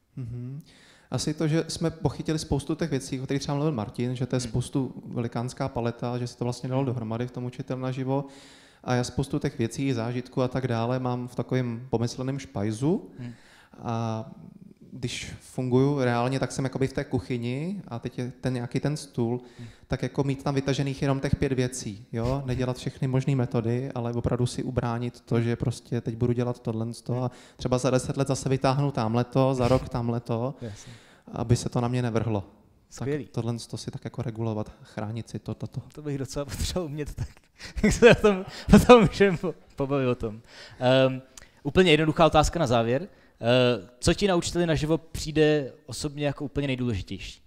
Asi to, že jsme pochytili spoustu těch věcí, o kterých třeba mluvil Martin, že to je spoustu velikánská paleta, že se to vlastně dalo dohromady v tom učitel naživo. A já spoustu těch věcí, zážitků a tak dále mám v takovém pomysleném špajzu. A když funguju reálně, tak jsem jakoby v té kuchyni a teď je nějaký ten stůl, tak jako mít tam vytažených jenom těch 5 věcí, jo? Nedělat všechny možné metody, ale opravdu si ubránit to, že prostě teď budu dělat tohle a třeba za 10 let zase vytáhnu tamhleto, za rok tamhleto, aby se to na mě nevrhlo. Skvělý. Tak tohle si tak jako regulovat, chránit si toto. To bych docela potřeboval umět tak. Jak se potom můžeme pobavit o tom. Úplně jednoduchá otázka na závěr. Co ti na učiteli naživo přijde osobně jako úplně nejdůležitější?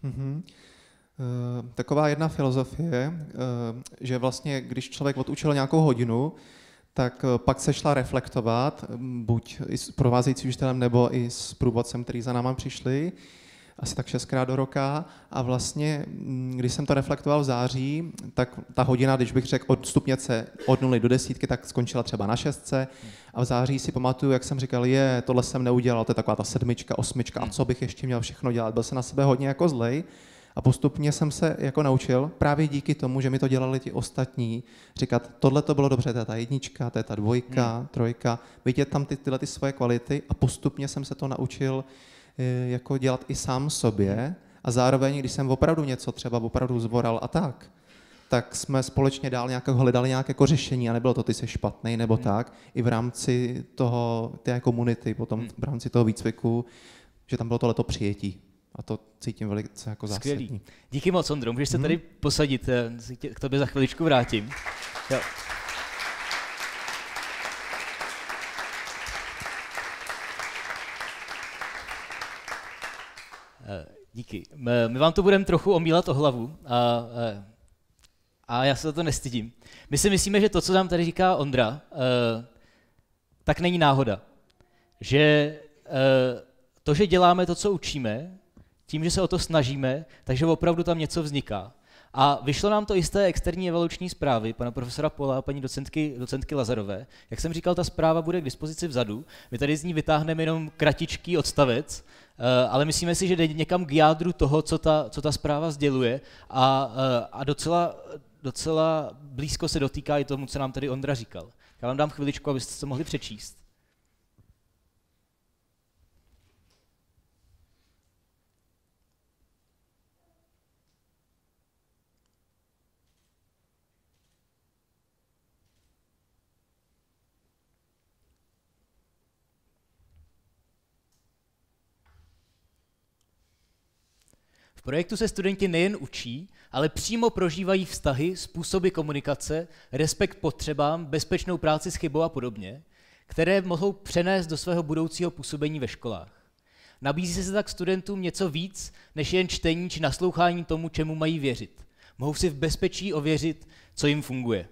Taková jedna filozofie, že vlastně, když člověk odučil nějakou hodinu, tak pak se šla reflektovat, buď i s provázejícím učitelem, nebo i s průvodcem, který za náma přišli, asi tak 6krát do roka. A vlastně, když jsem to reflektoval v září, tak ta hodina, když bych řekl od stupněce od 0 do 10, tak skončila třeba na 6. A v září si pamatuju, jak jsem říkal, tohle jsem neudělal, to je taková ta 7, 8, a co bych ještě měl všechno dělat. Byl jsem na sebe hodně jako zlej. A postupně jsem se jako naučil, právě díky tomu, že mi to dělali ti ostatní, říkat, tohle to bylo dobře, to je ta 1, to je ta 2, 3, vidět tam tyhle svoje kvality a postupně jsem se to naučil jako dělat i sám sobě a zároveň, když jsem opravdu něco třeba opravdu zvoral a tak jsme společně dál hledali nějaké jako řešení a nebylo to ty jsi špatnej nebo tak, i v rámci té komunity, potom v rámci toho výcviku, že tam bylo tohleto přijetí. A to cítím velice jako zásadní. Skvělý. Díky moc, Ondro. Můžeš se tady posadit, k tobě za chviličku vrátím. Jo. Díky. My vám to budeme trochu omílat o hlavu a já se za to nestydím. My si myslíme, že to, co nám tady říká Ondra, tak není náhoda. Že to, že děláme to, co učíme, tím, že se o to snažíme, takže opravdu tam něco vzniká. A vyšlo nám to i z té externí evaluační zprávy pana profesora Pola a paní docentky Lazarové. Jak jsem říkal, ta zpráva bude k dispozici vzadu. My tady z ní vytáhneme jenom kratičký odstavec, ale myslíme si, že jde někam k jádru toho, co ta zpráva sděluje a docela blízko se dotýká i tomu, co nám tady Ondra říkal. Já vám dám chviličku, abyste to mohli přečíst. V projektu se studenti nejen učí, ale přímo prožívají vztahy, způsoby komunikace, respekt potřebám, bezpečnou práci s chybou a podobně, které mohou přenést do svého budoucího působení ve školách. Nabízí se tak studentům něco víc, než jen čtení či naslouchání tomu, čemu mají věřit. Mohou si v bezpečí ověřit, co jim funguje.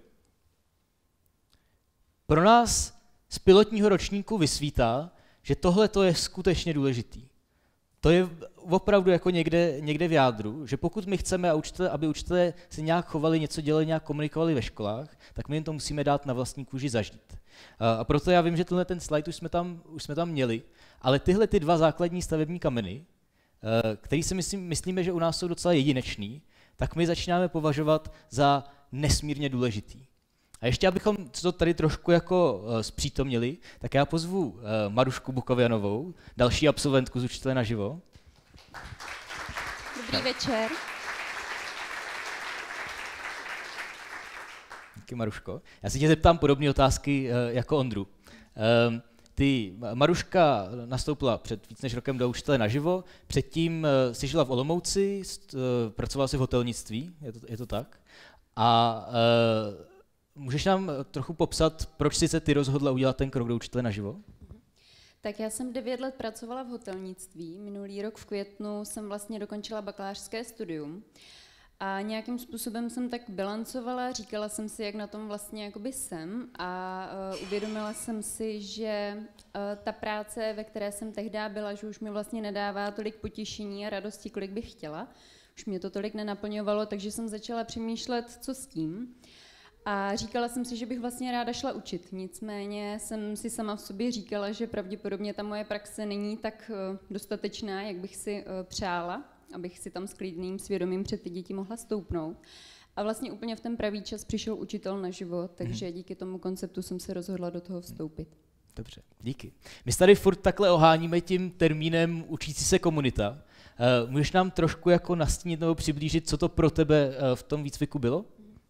Pro nás z pilotního ročníku vysvítá, že tohle je skutečně důležitý. To je opravdu jako někde v jádru, že pokud my chceme, aby učitelé se nějak chovali, něco dělali, nějak komunikovali ve školách, tak my jim to musíme dát na vlastní kůži zažít. A proto já vím, že ten slide už jsme tam měli, ale tyhle ty 2 základní stavební kameny, který si myslíme, že u nás jsou docela jedinečný, tak my začínáme považovat za nesmírně důležitý. A ještě abychom to tady trošku jako zpřítomnili, tak já pozvu Marušku Bukovianovou, další absolventku z učitele naživo. Dobrý večer. Díky, Maruško. Já si tě zeptám podobné otázky jako Ondru. Maruška nastoupila před víc než rokem do učitele naživo, předtím si žila v Olomouci, pracovala si v hotelnictví, je to tak? A můžeš nám trochu popsat, proč jsi se ty rozhodla udělat ten krok do učitele naživo? Tak já jsem 9 let pracovala v hotelnictví. Minulý rok v květnu jsem vlastně dokončila bakalářské studium. A nějakým způsobem jsem tak bilancovala, říkala jsem si, jak na tom vlastně jakoby jsem a uvědomila jsem si, že ta práce, ve které jsem tehdy byla, že už mi vlastně nedává tolik potěšení a radosti, kolik bych chtěla. Už mě to tolik nenaplňovalo, takže jsem začala přemýšlet, co s tím. A říkala jsem si, že bych vlastně ráda šla učit, nicméně jsem si sama v sobě říkala, že pravděpodobně ta moje praxe není tak dostatečná, jak bych si přála, abych si tam s klidným svědomím před ty děti mohla stoupnout. A vlastně úplně v ten pravý čas přišel učitel naživo, takže díky tomu konceptu jsem se rozhodla do toho vstoupit. Dobře, díky. My se tady furt takhle oháníme tím termínem učící se komunita. Můžeš nám trošku jako nastínit nebo přiblížit, co to pro tebe v tom výcviku bylo?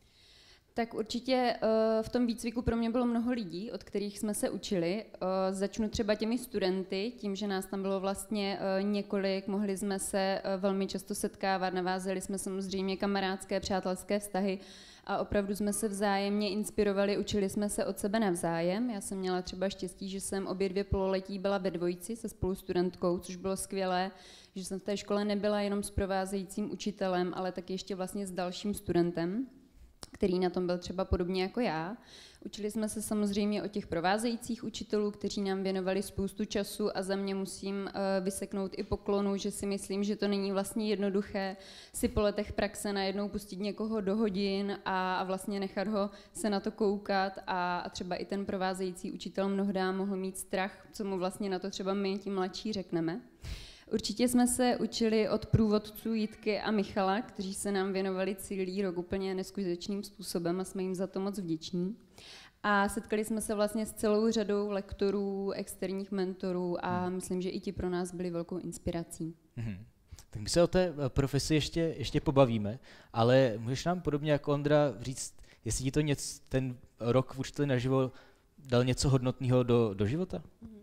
Tak určitě v tom výcviku pro mě bylo mnoho lidí, od kterých jsme se učili. Začnu třeba těmi studenty, tím, že nás tam bylo vlastně několik, mohli jsme se velmi často setkávat, navázali jsme samozřejmě kamarádské, přátelské vztahy a opravdu jsme se vzájemně inspirovali, učili jsme se od sebe navzájem. Já jsem měla třeba štěstí, že jsem obě 2 pololetí byla ve dvojici se spolustudentkou, což bylo skvělé, že jsem v té škole nebyla jenom s provázejícím učitelem, ale taky ještě vlastně s dalším studentem, který na tom byl třeba podobně jako já. Učili jsme se samozřejmě od těch provázejících učitelů, kteří nám věnovali spoustu času a za mě musím vyseknout i poklonu, že si myslím, že to není vlastně jednoduché si po letech praxe najednou pustit někoho do hodin a vlastně nechat ho se na to koukat a třeba i ten provázející učitel mnohdy mohl mít strach, co mu vlastně na to třeba my, ti mladší, řekneme. Určitě jsme se učili od průvodců Jitky a Michala, kteří se nám věnovali celý rok úplně neskutečným způsobem a jsme jim za to moc vděční. A setkali jsme se vlastně s celou řadou lektorů, externích mentorů a myslím, že i ti pro nás byli velkou inspirací. Tak my se o té profesi ještě pobavíme, ale můžeš nám podobně jako Ondra říct, jestli ti to ten rok v učiteli naživo dal něco hodnotného do života?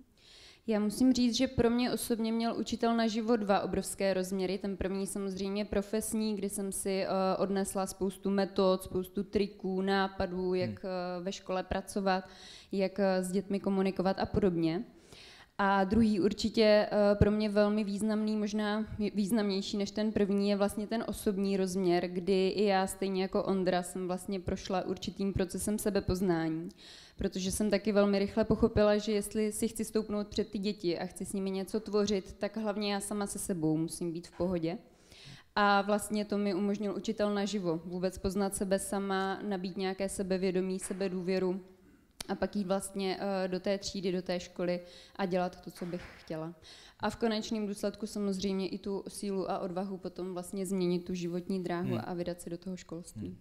Já musím říct, že pro mě osobně měl učitel naživo 2 obrovské rozměry. Ten první samozřejmě profesní, kdy jsem si odnesla spoustu metod, spoustu triků, nápadů, jak ve škole pracovat, jak s dětmi komunikovat a podobně. A druhý určitě pro mě velmi významný, možná významnější než ten první, je vlastně ten osobní rozměr, kdy i já, stejně jako Ondra, jsem vlastně prošla určitým procesem sebepoznání. Protože jsem taky velmi rychle pochopila, že jestli si chci stoupnout před ty děti a chci s nimi něco tvořit, tak hlavně já sama se sebou musím být v pohodě. A vlastně to mi umožnil učitel naživo. Vůbec poznat sebe sama, nabít nějaké sebevědomí, sebedůvěru a pak jít vlastně do té třídy, do té školy a dělat to, co bych chtěla. A v konečném důsledku samozřejmě i tu sílu a odvahu potom vlastně změnit tu životní dráhu a vydat se do toho školství.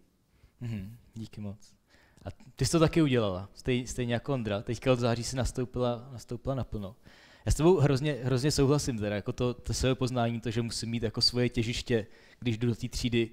Díky moc. A ty jsi to taky udělala, stejně jako Ondra. Teďka od září si nastoupila naplno. Já s tebou hrozně souhlasím, teda, jako to sebepoznání, to, že musím mít jako svoje těžiště, když jdu do té třídy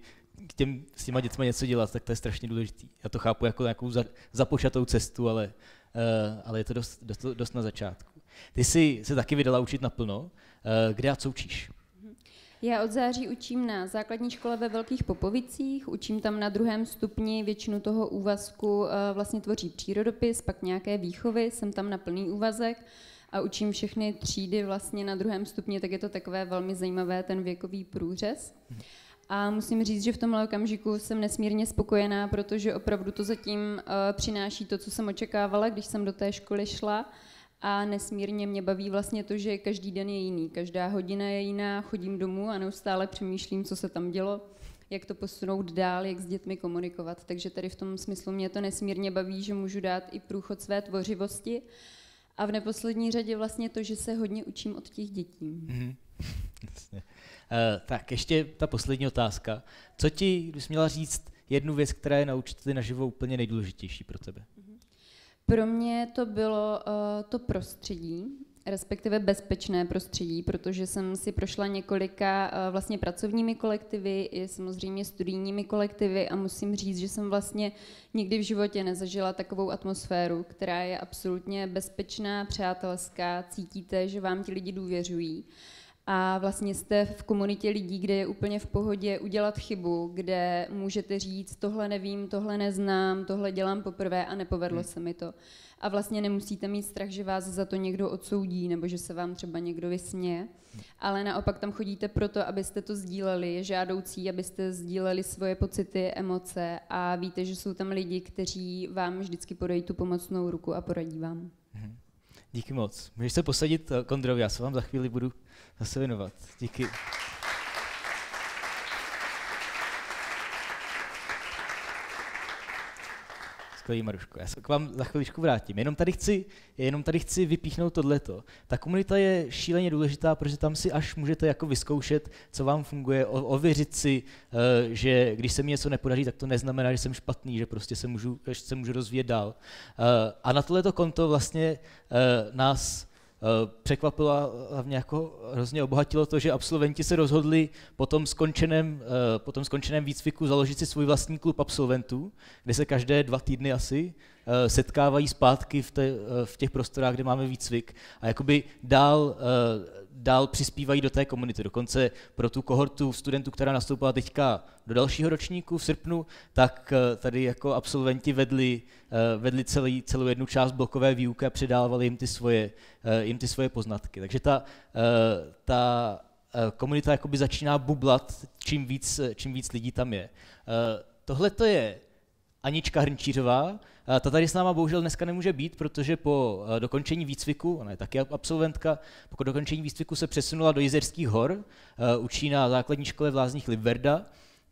s těma dětmi něco dělat, tak to je strašně důležitý. Já to chápu jako nějakou započatou cestu, ale je to dost na začátku. Ty jsi se taky vydala učit naplno. Kde a co učíš? Já od září učím na základní škole ve Velkých Popovicích, učím tam na 2. stupni, většinu toho úvazku vlastně tvoří přírodopis, pak nějaké výchovy, jsem tam na plný úvazek a učím všechny třídy vlastně na 2. stupni, tak je to takové velmi zajímavé, ten věkový průřez. A musím říct, že v tomhle okamžiku jsem nesmírně spokojená, protože opravdu to zatím přináší to, co jsem očekávala, když jsem do té školy šla. A nesmírně mě baví vlastně to, že každý den je jiný, každá hodina je jiná, chodím domů a neustále přemýšlím, co se tam dělo, jak to posunout dál, jak s dětmi komunikovat. Takže tady v tom smyslu mě to nesmírně baví, že můžu dát i průchod své tvořivosti a v neposlední řadě vlastně to, že se hodně učím od těch dětí. Jasně. Tak ještě ta poslední otázka. Co ti, když jsi měla říct jednu věc, která je na učiteli naživo úplně nejdůležitější pro tebe? Pro mě to bylo to prostředí. respektive bezpečné prostředí, protože jsem si prošla několika vlastně pracovními kolektivy i samozřejmě studijními kolektivy a musím říct, že jsem vlastně nikdy v životě nezažila takovou atmosféru, která je absolutně bezpečná, přátelská, cítíte, že vám ti lidi důvěřují. A vlastně jste v komunitě lidí, kde je úplně v pohodě udělat chybu, kde můžete říct, tohle nevím, tohle neznám, tohle dělám poprvé a nepovedlo se mi to. A vlastně nemusíte mít strach, že vás za to někdo odsoudí nebo že se vám třeba někdo vysměje, ale naopak tam chodíte proto, abyste to sdíleli, je žádoucí, abyste sdíleli svoje pocity, emoce a víte, že jsou tam lidi, kteří vám vždycky podají tu pomocnou ruku a poradí vám. Díky moc. Můžeš se posadit, Kondrovi, já se vám za chvíli budu zase věnovat. Díky. Skvělý, Maruško. Já se k vám za chviličku vrátím. Jenom tady chci vypíchnout tohleto. Ta komunita je šíleně důležitá, protože tam si až můžete jako vyzkoušet, co vám funguje, ověřit si, že když se mi něco nepodaří, tak to neznamená, že jsem špatný, že prostě se můžu rozvíjet dál. A na tohleto konto vlastně nás překvapilo a hlavně jako hrozně obohatilo to, že absolventi se rozhodli po tom skončeném výcviku založit si svůj vlastní klub absolventů, kde se každé 2 týdny asi setkávají zpátky v těch prostorách, kde máme výcvik a jakoby dál přispívají do té komunity. Dokonce pro tu kohortu studentů, která nastoupila teďka do dalšího ročníku v srpnu, tak tady jako absolventi vedli celou jednu část blokové výuky a předávali jim ty svoje poznatky. Takže ta komunita jakoby začíná bublat, čím víc lidí tam je. Tohle to je Anička Hrnčířová. Ta tady s náma bohužel dneska nemůže být, protože po dokončení výcviku, ona je taky absolventka, po dokončení výcviku se přesunula do Jizerských hor, učí na základní škole v Lázních Libverda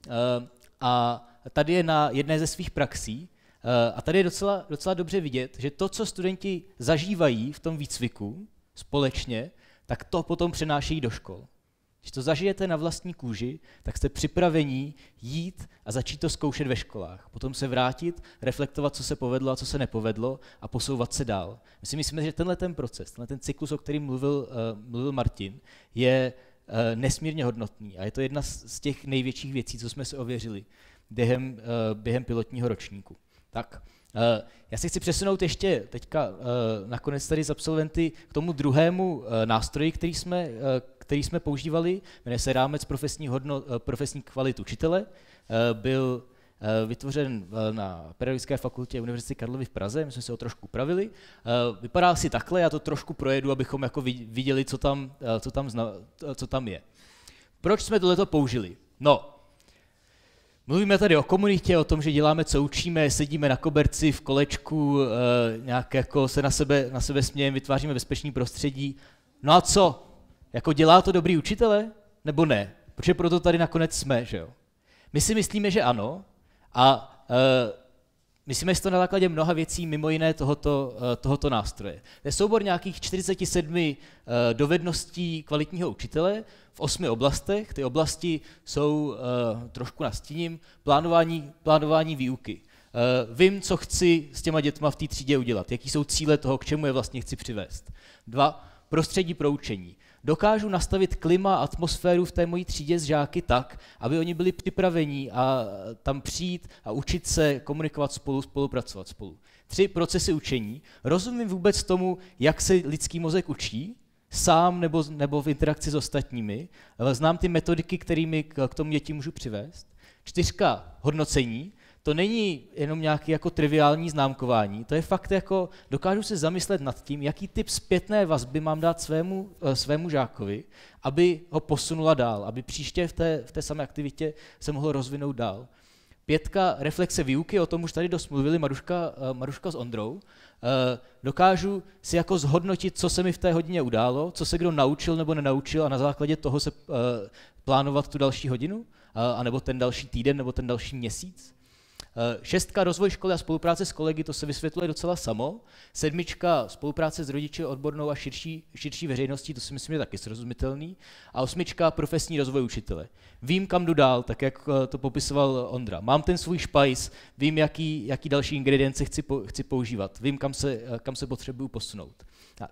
a tady je na jedné ze svých praxí a tady je docela dobře vidět, že to, co studenti zažívají v tom výcviku společně, tak to potom přenášejí do škol. Když to zažijete na vlastní kůži, tak jste připravení jít a začít to zkoušet ve školách. Potom se vrátit, reflektovat, co se povedlo a co se nepovedlo a posouvat se dál. My si myslíme, že tenhle proces, ten cyklus, o kterém mluvil Martin, je nesmírně hodnotný a je to jedna z těch největších věcí, co jsme se ověřili během pilotního ročníku. Tak, já se chci přesunout ještě teďka nakonec tady z absolventy k tomu druhému nástroji, který jsme používali, jmenuje se rámec profesní kvalit učitele. Byl vytvořen na Pedagogické fakultě Univerzity Karlovy v Praze, my jsme se ho trošku upravili. Vypadá si takhle, já to trošku projedu, abychom jako viděli, co tam je. Proč jsme tohleto použili? No, mluvíme tady o komunitě, o tom, že děláme, co učíme, sedíme na koberci v kolečku, nějak jako se na sebe smějeme, vytváříme bezpečný prostředí. No a co? Jako dělá to dobrý učitele? Nebo ne? Protože proto tady nakonec jsme, že jo? My si myslíme, že ano a myslíme si to na základě mnoha věcí, mimo jiné tohoto nástroje. To je soubor nějakých 47 dovedností kvalitního učitele v 8 oblastech. Ty oblasti jsou, trošku nastíním, plánování výuky. Vím, co chci s těma dětma v té třídě udělat, jaký jsou cíle toho, k čemu je vlastně chci přivést. 2. Prostředí pro učení. Dokážu nastavit klima, atmosféru v té mojí třídě s žáky tak, aby oni byli připraveni a tam přijít a učit se, komunikovat spolu, spolupracovat spolu. 3. Procesy učení. Rozumím vůbec tomu, jak se lidský mozek učí, sám nebo v interakci s ostatními. Znám ty metodiky, kterými k tomu děti můžu přivést. 4. Hodnocení. To není jenom nějaké jako triviální známkování, to je fakt jako, dokážu se zamyslet nad tím, jaký typ zpětné vazby mám dát svému žákovi, aby ho posunula dál, aby příště v té samé aktivitě se mohl rozvinout dál. 5. Reflexe výuky, o tom už tady dost mluvili Maruška s Ondrou. Dokážu si jako zhodnotit, co se mi v té hodině událo, co se kdo naučil nebo nenaučil a na základě toho se plánovat tu další hodinu, anebo ten další týden, nebo ten další měsíc. 6. Rozvoj školy a spolupráce s kolegy, to se vysvětluje docela samo. 7. Spolupráce s rodiči, odbornou a širší veřejností, to si myslím, je taky srozumitelný. A 8. Profesní rozvoj učitele. Vím, kam jdu dál, tak jak to popisoval Ondra. Mám ten svůj špajs, vím, jaký další ingredience chci používat, vím, kam se potřebuju posunout. Tak.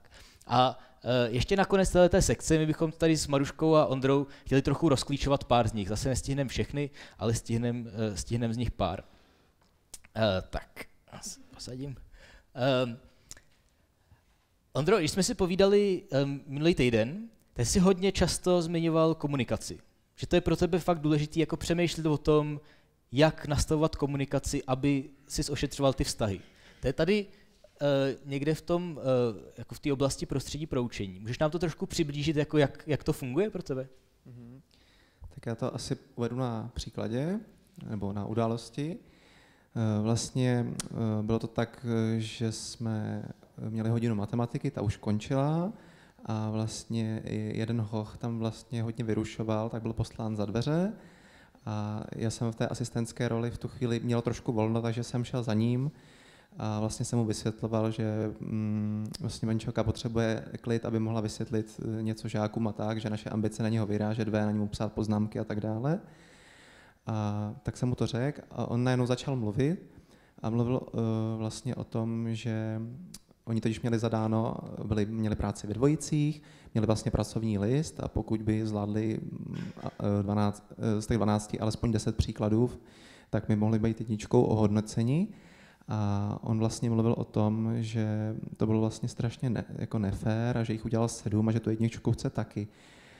A ještě nakonec té sekce my bychom tady s Maruškou a Ondrou chtěli trochu rozklíčovat pár z nich. Zase nestihneme všechny, ale stihneme z nich pár. Tak, posadím. Ondro, když jsme si povídali minulý týden, ty jsi hodně často zmiňoval komunikaci. Že to je pro tebe fakt důležité jako přemýšlet o tom, jak nastavovat komunikaci, aby jsi ošetřoval ty vztahy. To je tady někde v tom, jako v té oblasti prostředí pro učení. Můžeš nám to trošku přiblížit, jako jak to funguje pro tebe? Tak já to asi uvedu na příkladě, nebo na události. Vlastně bylo to tak, že jsme měli hodinu matematiky, ta už končila a vlastně jeden hoch tam vlastně hodně vyrušoval, tak byl poslán za dveře a já jsem v té asistentské roli v tu chvíli měl trošku volno, takže jsem šel za ním a vlastně jsem mu vysvětloval, že vlastně manželka potřebuje klid, aby mohla vysvětlit něco žákům a tak, že naše ambice na něho vyrážet, na němu psát poznámky a tak dále. A tak jsem mu to řekl a on najednou začal mluvit a mluvil vlastně o tom, že oni totiž měli zadáno, měli práci ve dvojicích, měli vlastně pracovní list a pokud by zvládli z těch 12 alespoň 10 příkladů, tak by mohli být jedničkou ohodnoceni. A on vlastně mluvil o tom, že to bylo vlastně strašně jako nefér a že jich udělal 7 a že tu jedničku chce taky.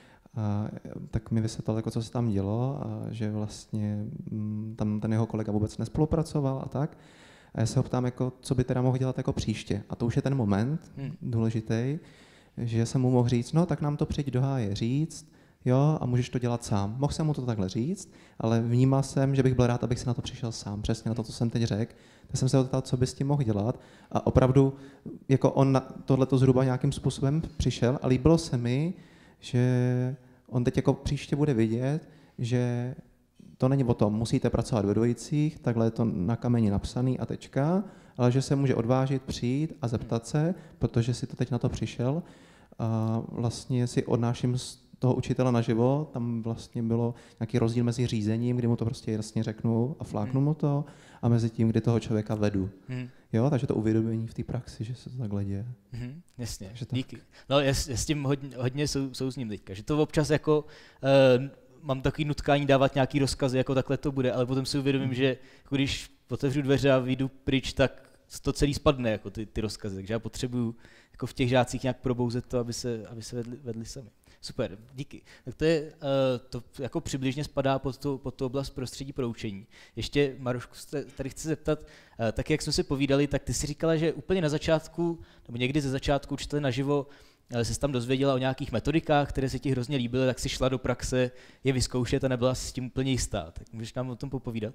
A tak mi vysvětlil, jako co se tam dělo a že vlastně tam ten jeho kolega vůbec nespolupracoval a tak. A já se ho ptám, jako, co by teda mohl dělat jako příště. A to už je ten moment důležitý, že jsem mu mohl říct, no tak nám to přijď do háje říct, jo, a můžeš to dělat sám. Mohl jsem mu to takhle říct, ale vnímal jsem, že bych byl rád, abych si na to přišel sám, přesně na to, co jsem teď řekl. Tak jsem se ptal, co by s tím mohl dělat a opravdu jako on na tohleto zhruba nějakým způsobem přišel a líbilo se mi, že on teď jako příště bude vidět, že to není o tom, musíte pracovat ve dvojicích, takhle je to na kameni napsaný a tečka, ale že se může odvážit, přijít a zeptat se, protože si to teď na to přišel. A vlastně si odnáším z toho učitele naživo, tam vlastně bylo nějaký rozdíl mezi řízením, kdy mu to prostě jasně řeknu a fláknu mu to, a mezi tím, kdy toho člověka vedu. Jo, takže to uvědomění v té praxi, že se to takhle děje. Jasně, díky. No já s tím hodně souzním teďka, že to občas jako mám takový nutkání dávat nějaký rozkazy, jako takhle to bude, ale potom si uvědomím, že když otevřu dveře a vyjdu pryč, tak to celý spadne, jako ty rozkazy, takže já potřebuju jako v těch žácích nějak probouzet to, aby se vedli sami. Super, díky. Tak to je, to jako přibližně spadá pod tu oblast prostředí pro učení. Ještě, Marušku, tady chci zeptat, tak jak jsme si povídali, tak ty si říkala, že úplně na začátku, nebo někdy ze začátku učitele naživo, jsi tam dozvěděla o nějakých metodikách, které se ti hrozně líbily, tak si šla do praxe je vyzkoušet a nebyla si s tím úplně jistá. Tak můžeš nám o tom popovídat?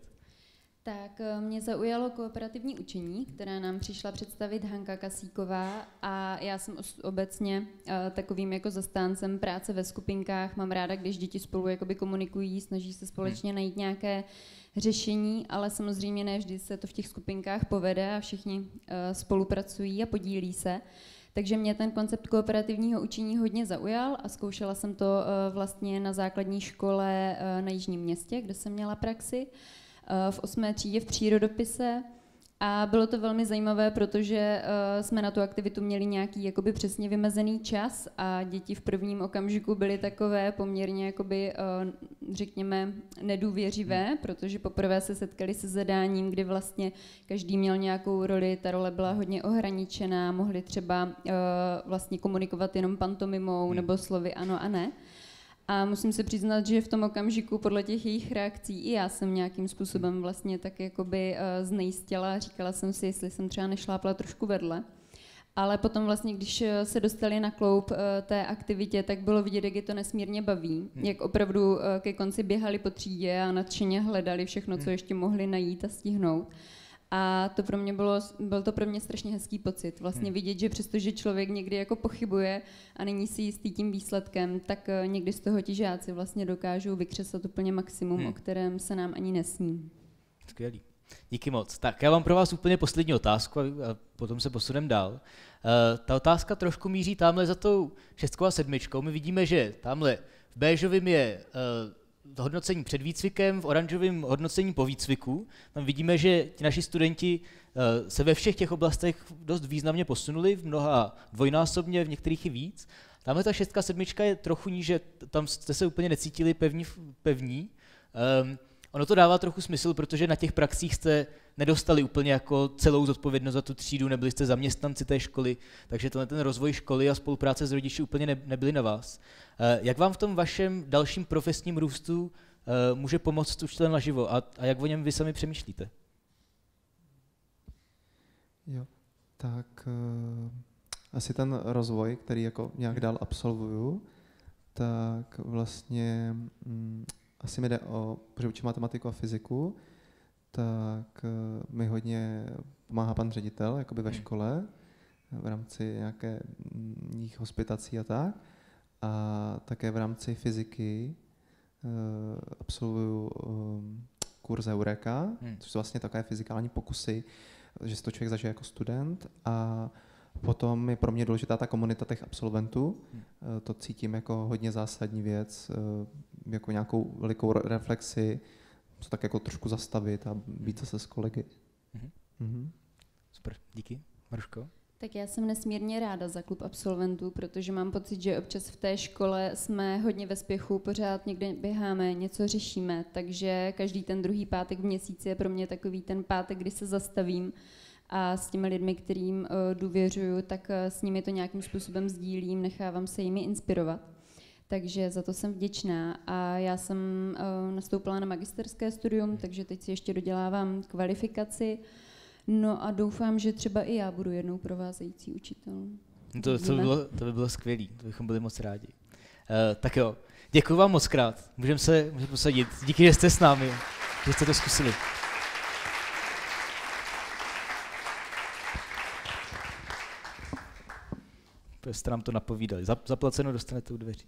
Tak mě zaujalo kooperativní učení, které nám přišla představit Hanka Kasíková a já jsem obecně takovým jako zastáncem práce ve skupinkách. Mám ráda, když děti spolu jakoby komunikují, snaží se společně najít nějaké řešení, ale samozřejmě ne vždy se to v těch skupinkách povede a všichni spolupracují a podílí se. Takže mě ten koncept kooperativního učení hodně zaujal a zkoušela jsem to vlastně na základní škole na Jižním Městě, kde jsem měla praxi v 8. třídě v přírodopise a bylo to velmi zajímavé, protože jsme na tu aktivitu měli nějaký jakoby přesně vymezený čas a děti v prvním okamžiku byly takové poměrně jakoby, řekněme nedůvěřivé, protože poprvé se setkali se zadáním, kdy vlastně každý měl nějakou roli, ta role byla hodně ohraničená, mohli třeba vlastně komunikovat jenom pantomimou nebo slovy ano a ne. A musím se přiznat, že v tom okamžiku podle těch jejich reakcí i já jsem nějakým způsobem vlastně tak jakoby znejistěla, říkala jsem si, jestli jsem třeba nešlápla trošku vedle. Ale potom vlastně, když se dostali na kloub té aktivitě, tak bylo vidět, jak je to nesmírně baví, jak opravdu ke konci běhali po třídě a nadšeně hledali všechno, co ještě mohli najít a stihnout. A to pro mě byl to pro mě strašně hezký pocit. Vlastně vidět, že přestože člověk někdy jako pochybuje a není si jistý tím výsledkem, tak někdy z toho ti žáci vlastně dokážou vykřesat úplně maximum, o kterém se nám ani nesní. Skvělý. Díky moc. Tak já mám pro vás úplně poslední otázku a potom se posuneme dál. Ta otázka trošku míří tamhle za tou 6 a 7. My vidíme, že tamhle v béžovém je hodnocení před výcvikem, v oranžovém hodnocení po výcviku. Tam vidíme, že ti naši studenti se ve všech těch oblastech dost významně posunuli, v mnoha dvojnásobně, v některých i víc. Tamhle ta 6, 7 je trochu níže, tam jste se úplně necítili pevní. Ono to dává trochu smysl, protože na těch praxích jste nedostali úplně jako celou zodpovědnost za tu třídu, nebyli jste zaměstnanci té školy, takže ten rozvoj školy a spolupráce s rodiči úplně nebyly na vás. Jak vám v tom vašem dalším profesním růstu může pomoct učitel naživo a jak o něm vy sami přemýšlíte? Jo, tak asi ten rozvoj, který jako nějak dál absolvuju, tak vlastně asi mi jde o, protože učím matematiku a fyziku, tak mi hodně pomáhá pan ředitel jakoby ve škole v rámci nějakých hospitací a tak. A také v rámci fyziky absolvuju kurz Eureka, což jsou vlastně takové fyzikální pokusy, že si to člověk zažije jako student. A potom je pro mě důležitá ta komunita těch absolventů. To cítím jako hodně zásadní věc, jako nějakou velikou reflexi, se tak jako trošku zastavit a být zase s kolegy. Super, díky. Maruško? Tak já jsem nesmírně ráda za klub absolventů, protože mám pocit, že občas v té škole jsme hodně ve spěchu, pořád někde běháme, něco řešíme, takže každý ten druhý pátek v měsíci je pro mě takový ten pátek, kdy se zastavím a s těmi lidmi, kterým důvěřuju, tak s nimi to nějakým způsobem sdílím, nechávám se jimi inspirovat. Takže za to jsem vděčná a já jsem nastoupila na magisterské studium, takže teď si ještě dodělávám kvalifikaci. No a doufám, že třeba i já budu jednou provázející učitel. To by bylo skvělé, to bychom byli moc rádi. Tak jo, děkuji vám moc krát, můžeme se posadit. Díky, že jste s námi, že jste to zkusili. Jste nám to napovídali. Zaplaceno dostanete u dveří.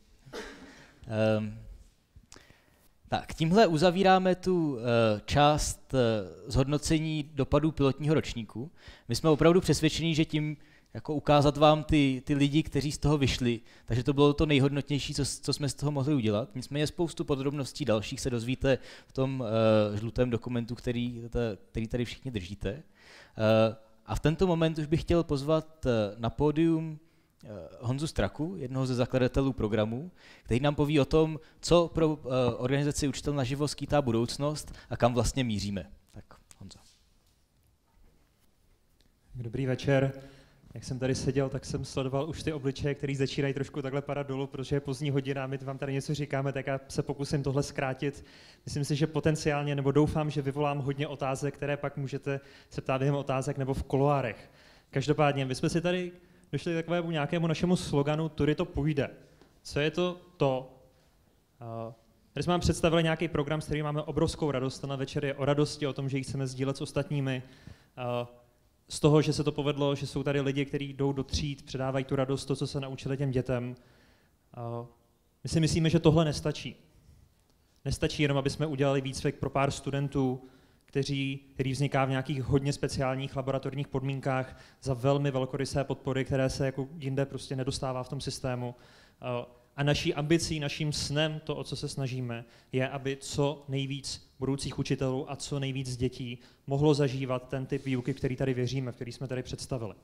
Tak, tímhle uzavíráme tu část zhodnocení dopadů pilotního ročníku. My jsme opravdu přesvědčení, že tím jako ukázat vám ty lidi, kteří z toho vyšli, takže to bylo to nejhodnotnější, co jsme z toho mohli udělat. Nicméně spoustu podrobností dalších se dozvíte v tom žlutém dokumentu, který tady všichni držíte. A v tento moment už bych chtěl pozvat na pódium Honzu Straku, jednoho ze zakladatelů programu, který nám poví o tom, co pro organizaci Učitel naživo skýtá budoucnost a kam vlastně míříme. Tak Honzo. Dobrý večer. Jak jsem tady seděl, tak jsem sledoval už ty obličeje, které začínají trošku takhle padat dolů, protože je pozdní hodina, my vám tady něco říkáme, tak já se pokusím tohle zkrátit. Myslím si, že potenciálně, nebo doufám, že vyvolám hodně otázek, které pak můžete se ptát během otázek nebo v kuloárech. Každopádně, my jsme si tady došli k takovému nějakému našemu sloganu Tudy to půjde. Co je to? Tady jsme vám představili nějaký program, s kterým máme obrovskou radost. Ten večer je o radosti, o tom, že ji chceme sdílet s ostatními. Z toho, že se to povedlo, že jsou tady lidi, kteří jdou do tříd, předávají tu radost, to, co se naučili těm dětem. My si myslíme, že tohle nestačí. Nestačí jenom, aby jsme udělali výcvik pro pár studentů, který vzniká v nějakých hodně speciálních laboratorních podmínkách za velmi velkorysé podpory, které se jako jinde prostě nedostává v tom systému. A naší ambicí, naším snem, to, o co se snažíme, je, aby co nejvíc budoucích učitelů a co nejvíc dětí mohlo zažívat ten typ výuky, který tady věříme, který jsme tady představili.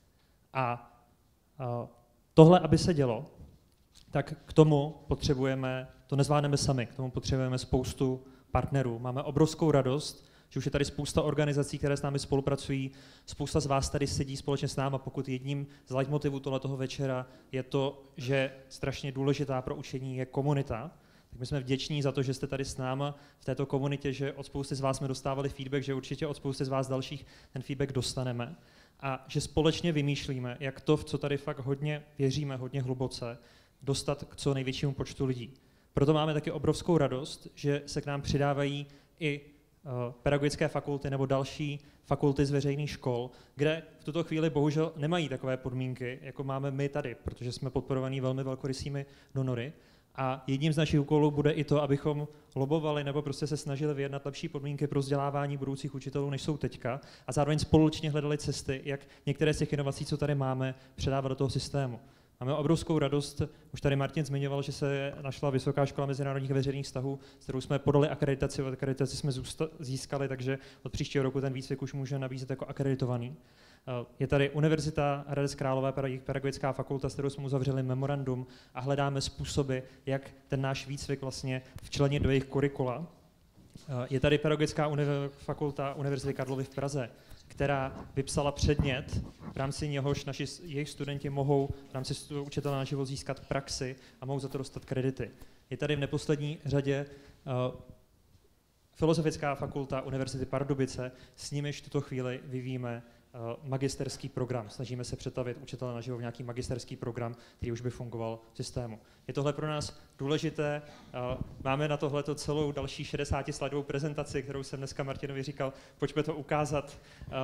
A tohle, aby se dělo, tak k tomu potřebujeme, to nezvládneme sami, k tomu potřebujeme spoustu partnerů. Máme obrovskou radost, že už je tady spousta organizací, které s námi spolupracují, spousta z vás tady sedí společně s námi, pokud jedním z leitmotivů tohletoho večera je to, že strašně důležitá pro učení je komunita, tak my jsme vděční za to, že jste tady s náma v této komunitě, že od spousty z vás jsme dostávali feedback, že určitě od spousty z vás dalších ten feedback dostaneme a že společně vymýšlíme, jak to, v co tady fakt hodně věříme, hodně hluboce, dostat k co největšímu počtu lidí. Proto máme taky obrovskou radost, že se k nám přidávají i pedagogické fakulty nebo další fakulty z veřejných škol, kde v tuto chvíli bohužel nemají takové podmínky, jako máme my tady, protože jsme podporovaní velmi velkorysými donory. A jedním z našich úkolů bude i to, abychom lobovali nebo prostě se snažili vyjednat lepší podmínky pro vzdělávání budoucích učitelů, než jsou teďka, a zároveň společně hledali cesty, jak některé z těch inovací, co tady máme, předávat do toho systému. Máme obrovskou radost, už tady Martin zmiňoval, že se našla Vysoká škola mezinárodních a veřejných vztahů, s kterou jsme podali akreditaci, od akreditaci jsme získali, takže od příštího roku ten výcvik už může nabízet jako akreditovaný. Je tady Univerzita Hradec Králové, pedagogická fakulta, s kterou jsme uzavřeli memorandum a hledáme způsoby, jak ten náš výcvik vlastně včlenit do jejich kurikula. Je tady Pedagogická fakulta Univerzity Karlovy v Praze, která vypsala předmět, v rámci něhož jejich studenti mohou v rámci učitele na život získat praxi a mohou za to dostat kredity. Je tady v neposlední řadě Filozofická fakulta Univerzity Pardubice, s nimiž v tuto chvíli vyvíjíme magisterský program. Snažíme se přetavit učitele na život v nějaký magisterský program, který už by fungoval v systému. Je tohle pro nás důležité. Máme na tohleto celou další 60-slajdovou prezentaci, kterou jsem dneska Martinovi říkal, pojďme to ukázat.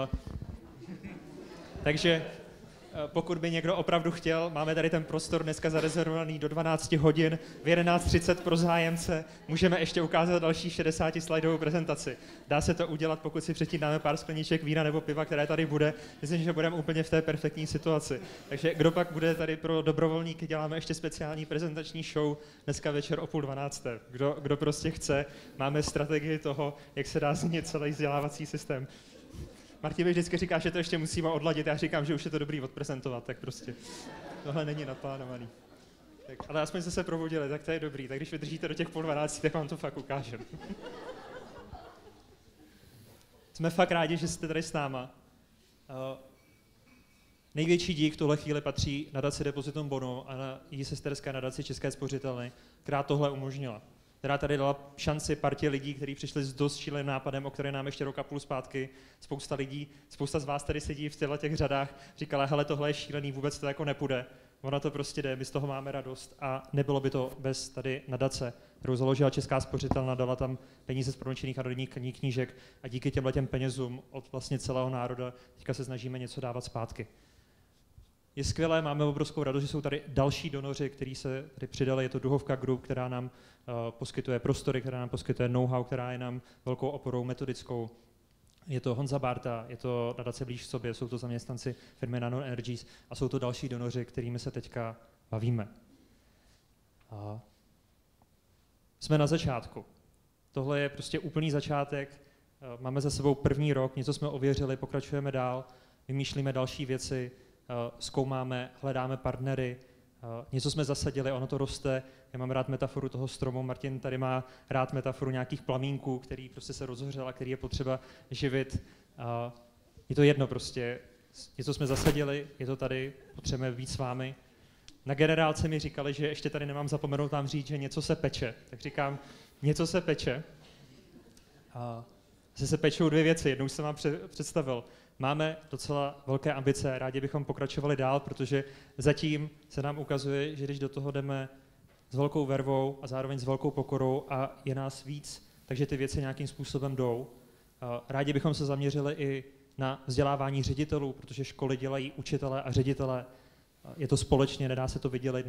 Takže pokud by někdo opravdu chtěl, máme tady ten prostor dneska zarezervovaný do 12 hodin, v 11:30 pro zájemce, můžeme ještě ukázat další 60-slajdovou prezentaci. Dá se to udělat, pokud si předtím dáme pár skleniček vína nebo piva, které tady bude. Myslím, že budeme úplně v té perfektní situaci. Takže kdo pak bude tady pro dobrovolníky, děláme ještě speciální prezentační show dneska večer o 11:30. Kdo prostě chce, máme strategii toho, jak se dá změnit celý vzdělávací systém. Martin mi vždycky říká, že to ještě musíme odladit, já říkám, že už je to dobrý odprezentovat, tak prostě tohle není naplánovaný. Tak, ale aspoň jste se probudili, tak to je dobrý, tak když vydržíte do těch 11:30, tak vám to fakt ukážem. Jsme fakt rádi, že jste tady s náma. Největší dík v tuhle chvíli patří nadaci Depositum Bonum a na její sesterské nadaci České spořitelny, která tohle umožnila. Která tady dala šanci partě lidí, kteří přišli s dost šíleným nápadem, o které nám ještě rok a půl zpátky spousta lidí, spousta z vás tady sedí v těch řadách, říkala, hele, tohle je šílený, vůbec to jako nepůjde. Ono to prostě jde, my z toho máme radost a nebylo by to bez tady nadace, kterou založila Česká spořitelna, dala tam peníze z promlčených a rodinných knížek a díky těmhletěm penězům od vlastně celého národa teďka se snažíme něco dávat zpátky. Je skvělé, máme obrovskou radost, že jsou tady další donoři, kteří se tady přidali. Je to Duhovka Group, která nám poskytuje prostory, která nám poskytuje know-how, která je nám velkou oporou metodickou. Je to Honza Bárta, je to nadace Blíž k sobě, jsou to zaměstnanci firmy Nano Energies a jsou to další donoři, kterými se teďka bavíme. Jsme na začátku. Tohle je prostě úplný začátek. Máme za sebou první rok, něco jsme ověřili, pokračujeme dál, vymýšlíme další věci, zkoumáme, hledáme partnery, něco jsme zasadili, ono to roste. Já mám rád metaforu toho stromu, Martin tady má rád metaforu nějakých plamínků, který prostě se rozhořel a který je potřeba živit. Je to jedno prostě, něco jsme zasadili, je to tady, potřebujeme být s vámi. Na generálce mi říkali, že ještě tady nemám zapomenout vám říct, že něco se peče. Tak říkám, něco se peče. Se pečou dvě věci, jednou jsem vám představil. Máme docela velké ambice, rádi bychom pokračovali dál, protože zatím se nám ukazuje, že když do toho jdeme s velkou vervou a zároveň s velkou pokorou a je nás víc, takže ty věci nějakým způsobem jdou. Rádi bychom se zaměřili i na vzdělávání ředitelů, protože školy dělají učitele a ředitele. Je to společně, nedá se to vydělit,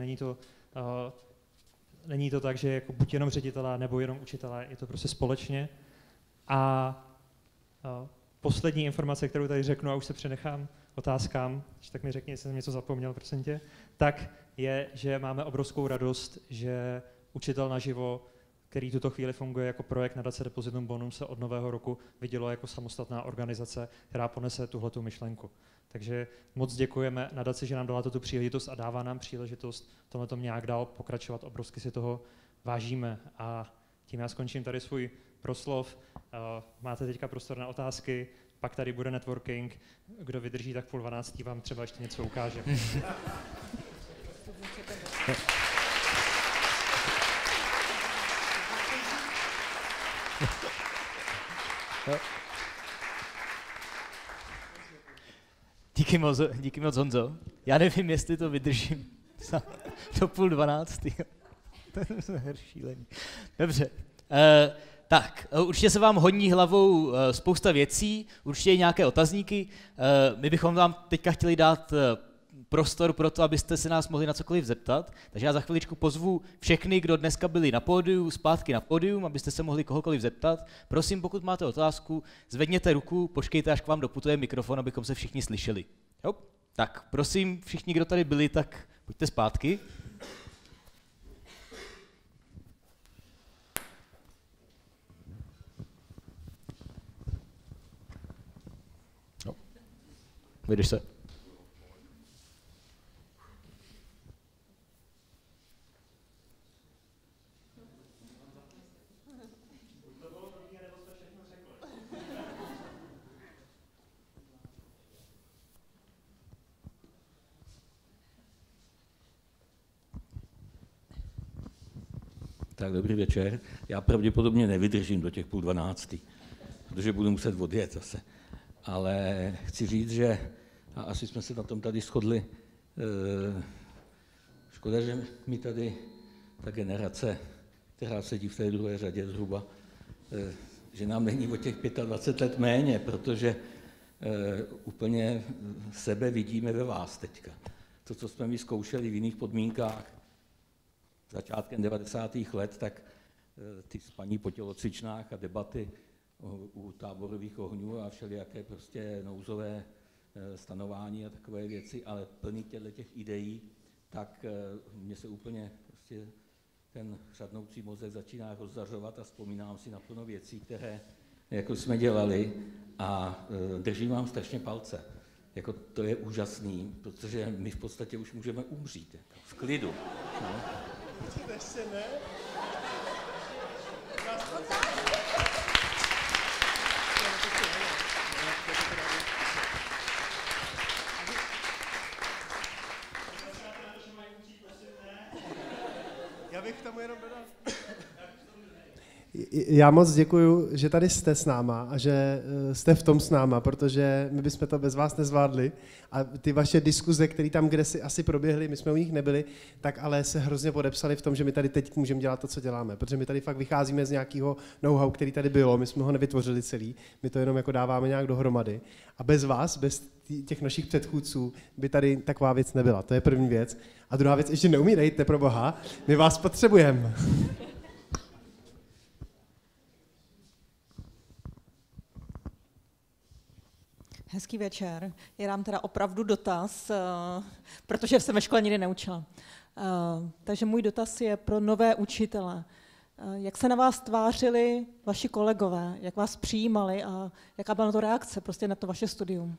není to tak, že jako buď jenom ředitelé nebo jenom učitelé, je to prostě společně. A poslední informace, kterou tady řeknu a už se přenechám otázkám, tak mi řekni, jestli jsem něco zapomněl, prosím tě, tak je, že máme obrovskou radost, že Učitel naživo, který tuto chvíli funguje jako projekt nadace Depositum Bonum, se od nového roku vidělo jako samostatná organizace, která ponese tuhletu myšlenku. Takže moc děkujeme nadaci, že nám dala tuto příležitost a dává nám příležitost tohletom nějak dál pokračovat. Obrovsky si toho vážíme. A tím já skončím tady svůj proslov. Máte teďka prostor na otázky, pak tady bude networking. Kdo vydrží, tak 11:30 vám třeba ještě něco ukáže. Díky moc, Honzo. Já nevím, jestli to vydržím do 11:30. To je šílený. Dobře. Tak, určitě se vám honí hlavou spousta věcí, určitě nějaké otazníky. My bychom vám teďka chtěli dát prostor pro to, abyste se nás mohli na cokoliv zeptat. Takže já za chviličku pozvu všechny, kdo dneska byli na pódiu, zpátky na pódium, abyste se mohli kohokoliv zeptat. Prosím, pokud máte otázku, zvedněte ruku, počkejte, až k vám doputuje mikrofon, abychom se všichni slyšeli. Jo? Tak prosím, všichni, kdo tady byli, tak pojďte zpátky. No. Vyjdeš se. Tak dobrý večer. Já pravděpodobně nevydržím do těch 11:30, protože budu muset odjet zase. Ale chci říct, že a asi jsme se na tom tady shodli. Škoda, že mi tady ta generace, která sedí v té druhé řadě zhruba, že nám není o těch 25 let méně, protože úplně sebe vidíme ve vás teďka. To, co jsme my zkoušeli v jiných podmínkách, začátkem 90. let, tak ty spaní po tělocvičnách a debaty u táborových ohňů a všelijaké prostě nouzové stanování a takové věci, ale plný těch ideí, tak mně se úplně prostě ten řadnoucí mozek začíná rozzařovat a vzpomínám si na plno věcí, které jako jsme dělali a držím vám strašně palce. Jako to je úžasný, protože my v podstatě už můžeme umřít, jako v klidu. No. Já bych tomu jenom dodal. Já moc děkuju, že tady jste s náma a že jste v tom s náma, protože my bychom to bez vás nezvládli a ty vaše diskuze, které tam kde si asi proběhly, my jsme u nich nebyli, tak ale se hrozně podepsali v tom, že my tady teď můžeme dělat to, co děláme, protože my tady fakt vycházíme z nějakého know-how, který tady bylo, my jsme ho nevytvořili celý, my to jenom jako dáváme nějak dohromady a bez vás, bez těch našich předchůdců by tady taková věc nebyla, to je první věc. A druhá věc, ještě neumírejte pro boha, my vás potřebujeme. Hezký večer. Já dám teda opravdu dotaz, protože jsem ve škole nikdy neučila. Takže můj dotaz je pro nové učitele. Jak se na vás tvářili vaši kolegové, jak vás přijímali a jaká byla na to reakce prostě na to vaše studium?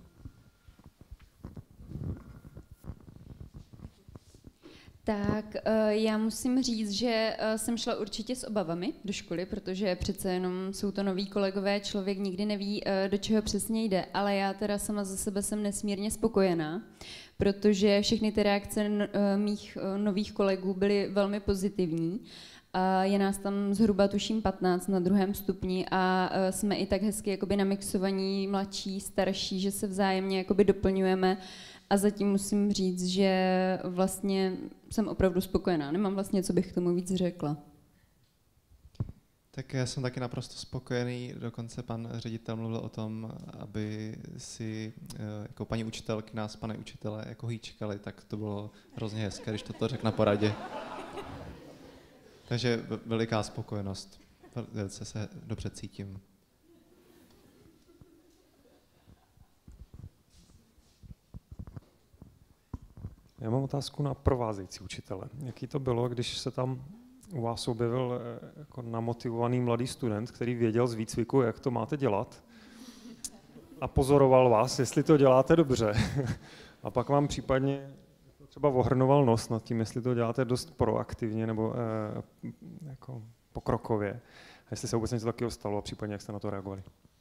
Tak já musím říct, že jsem šla určitě s obavami do školy, protože přece jenom jsou to noví kolegové, člověk nikdy neví, do čeho přesně jde, ale já teda sama za sebe jsem nesmírně spokojená, protože všechny ty reakce mých nových kolegů byly velmi pozitivní. Je nás tam zhruba tuším 15 na 2. stupni a jsme i tak hezky jakoby namixovaní mladší, starší, že se vzájemně jakoby doplňujeme. A zatím musím říct, že vlastně jsem opravdu spokojená. Nemám vlastně, co bych k tomu víc řekla. Tak já jsem taky naprosto spokojený. Dokonce pan ředitel mluvil o tom, aby si jako paní učitelky nás, pane učitele, jako hýčkali, tak to bylo hrozně hezké, když to řekl na poradě. Takže veliká spokojenost. Velice se dobře cítím. Já mám otázku na provázející učitele. Jaký to bylo, když se tam u vás objevil jako namotivovaný mladý student, který věděl z výcviku, jak to máte dělat a pozoroval vás, jestli to děláte dobře. A pak vám případně třeba ohrnoval nos nad tím, jestli to děláte dost proaktivně nebo jako pokrokově. A jestli se vůbec něco takového stalo a případně jak jste na to reagovali.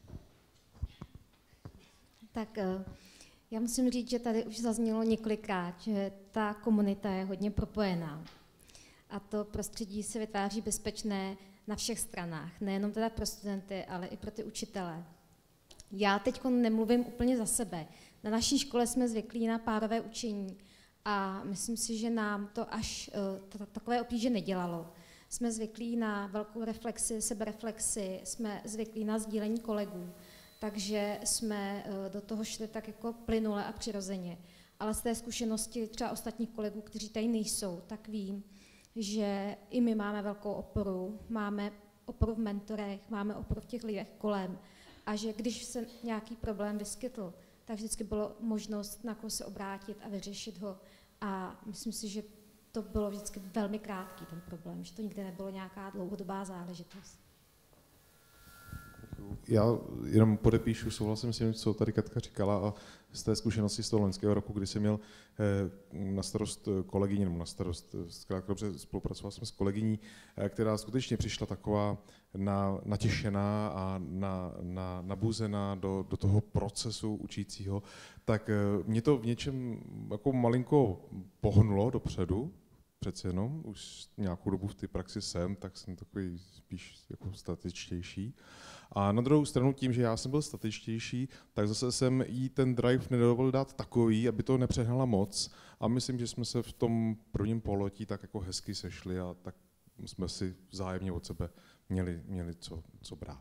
Tak já musím říct, že tady už zaznělo několikrát, že ta komunita je hodně propojená. A to prostředí se vytváří bezpečné na všech stranách, nejenom teda pro studenty, ale i pro ty učitele. Já teď nemluvím úplně za sebe. Na naší škole jsme zvyklí na párové učení a myslím si, že nám to až takové obtíže nedělalo. Jsme zvyklí na velkou reflexi, sebereflexi, jsme zvyklí na sdílení kolegů. Takže jsme do toho šli tak jako plynule a přirozeně. Ale z té zkušenosti třeba ostatních kolegů, kteří tady nejsou, tak vím, že i my máme velkou oporu, máme oporu v mentorech, máme oporu v těch lidech kolem a že když se nějaký problém vyskytl, tak vždycky bylo možnost na koho se obrátit a vyřešit ho. A myslím si, že to bylo vždycky velmi krátký ten problém, že to nikdy nebylo nějaká dlouhodobá záležitost. Já jenom podepíšu, souhlasím s tím, co tady Katka říkala, a z té zkušenosti z toho loňského roku, kdy jsem měl na starost kolegyni, nebo na starost, zkrátka dobře, spolupracoval jsem s kolegyní, která skutečně přišla taková natěšená a nabuzená do toho procesu učícího, tak mě to v něčem jako malinko pohnulo dopředu, přece jenom, už nějakou dobu v té praxi jsem, tak jsem takový spíš jako statičtější. A na druhou stranu tím, že já jsem byl statičtější, tak zase jsem jí ten drive nedovolil dát takový, aby to nepřehnala moc. A myslím, že jsme se v tom prvním pololetí tak jako hezky sešli a tak jsme si vzájemně od sebe měli co brát.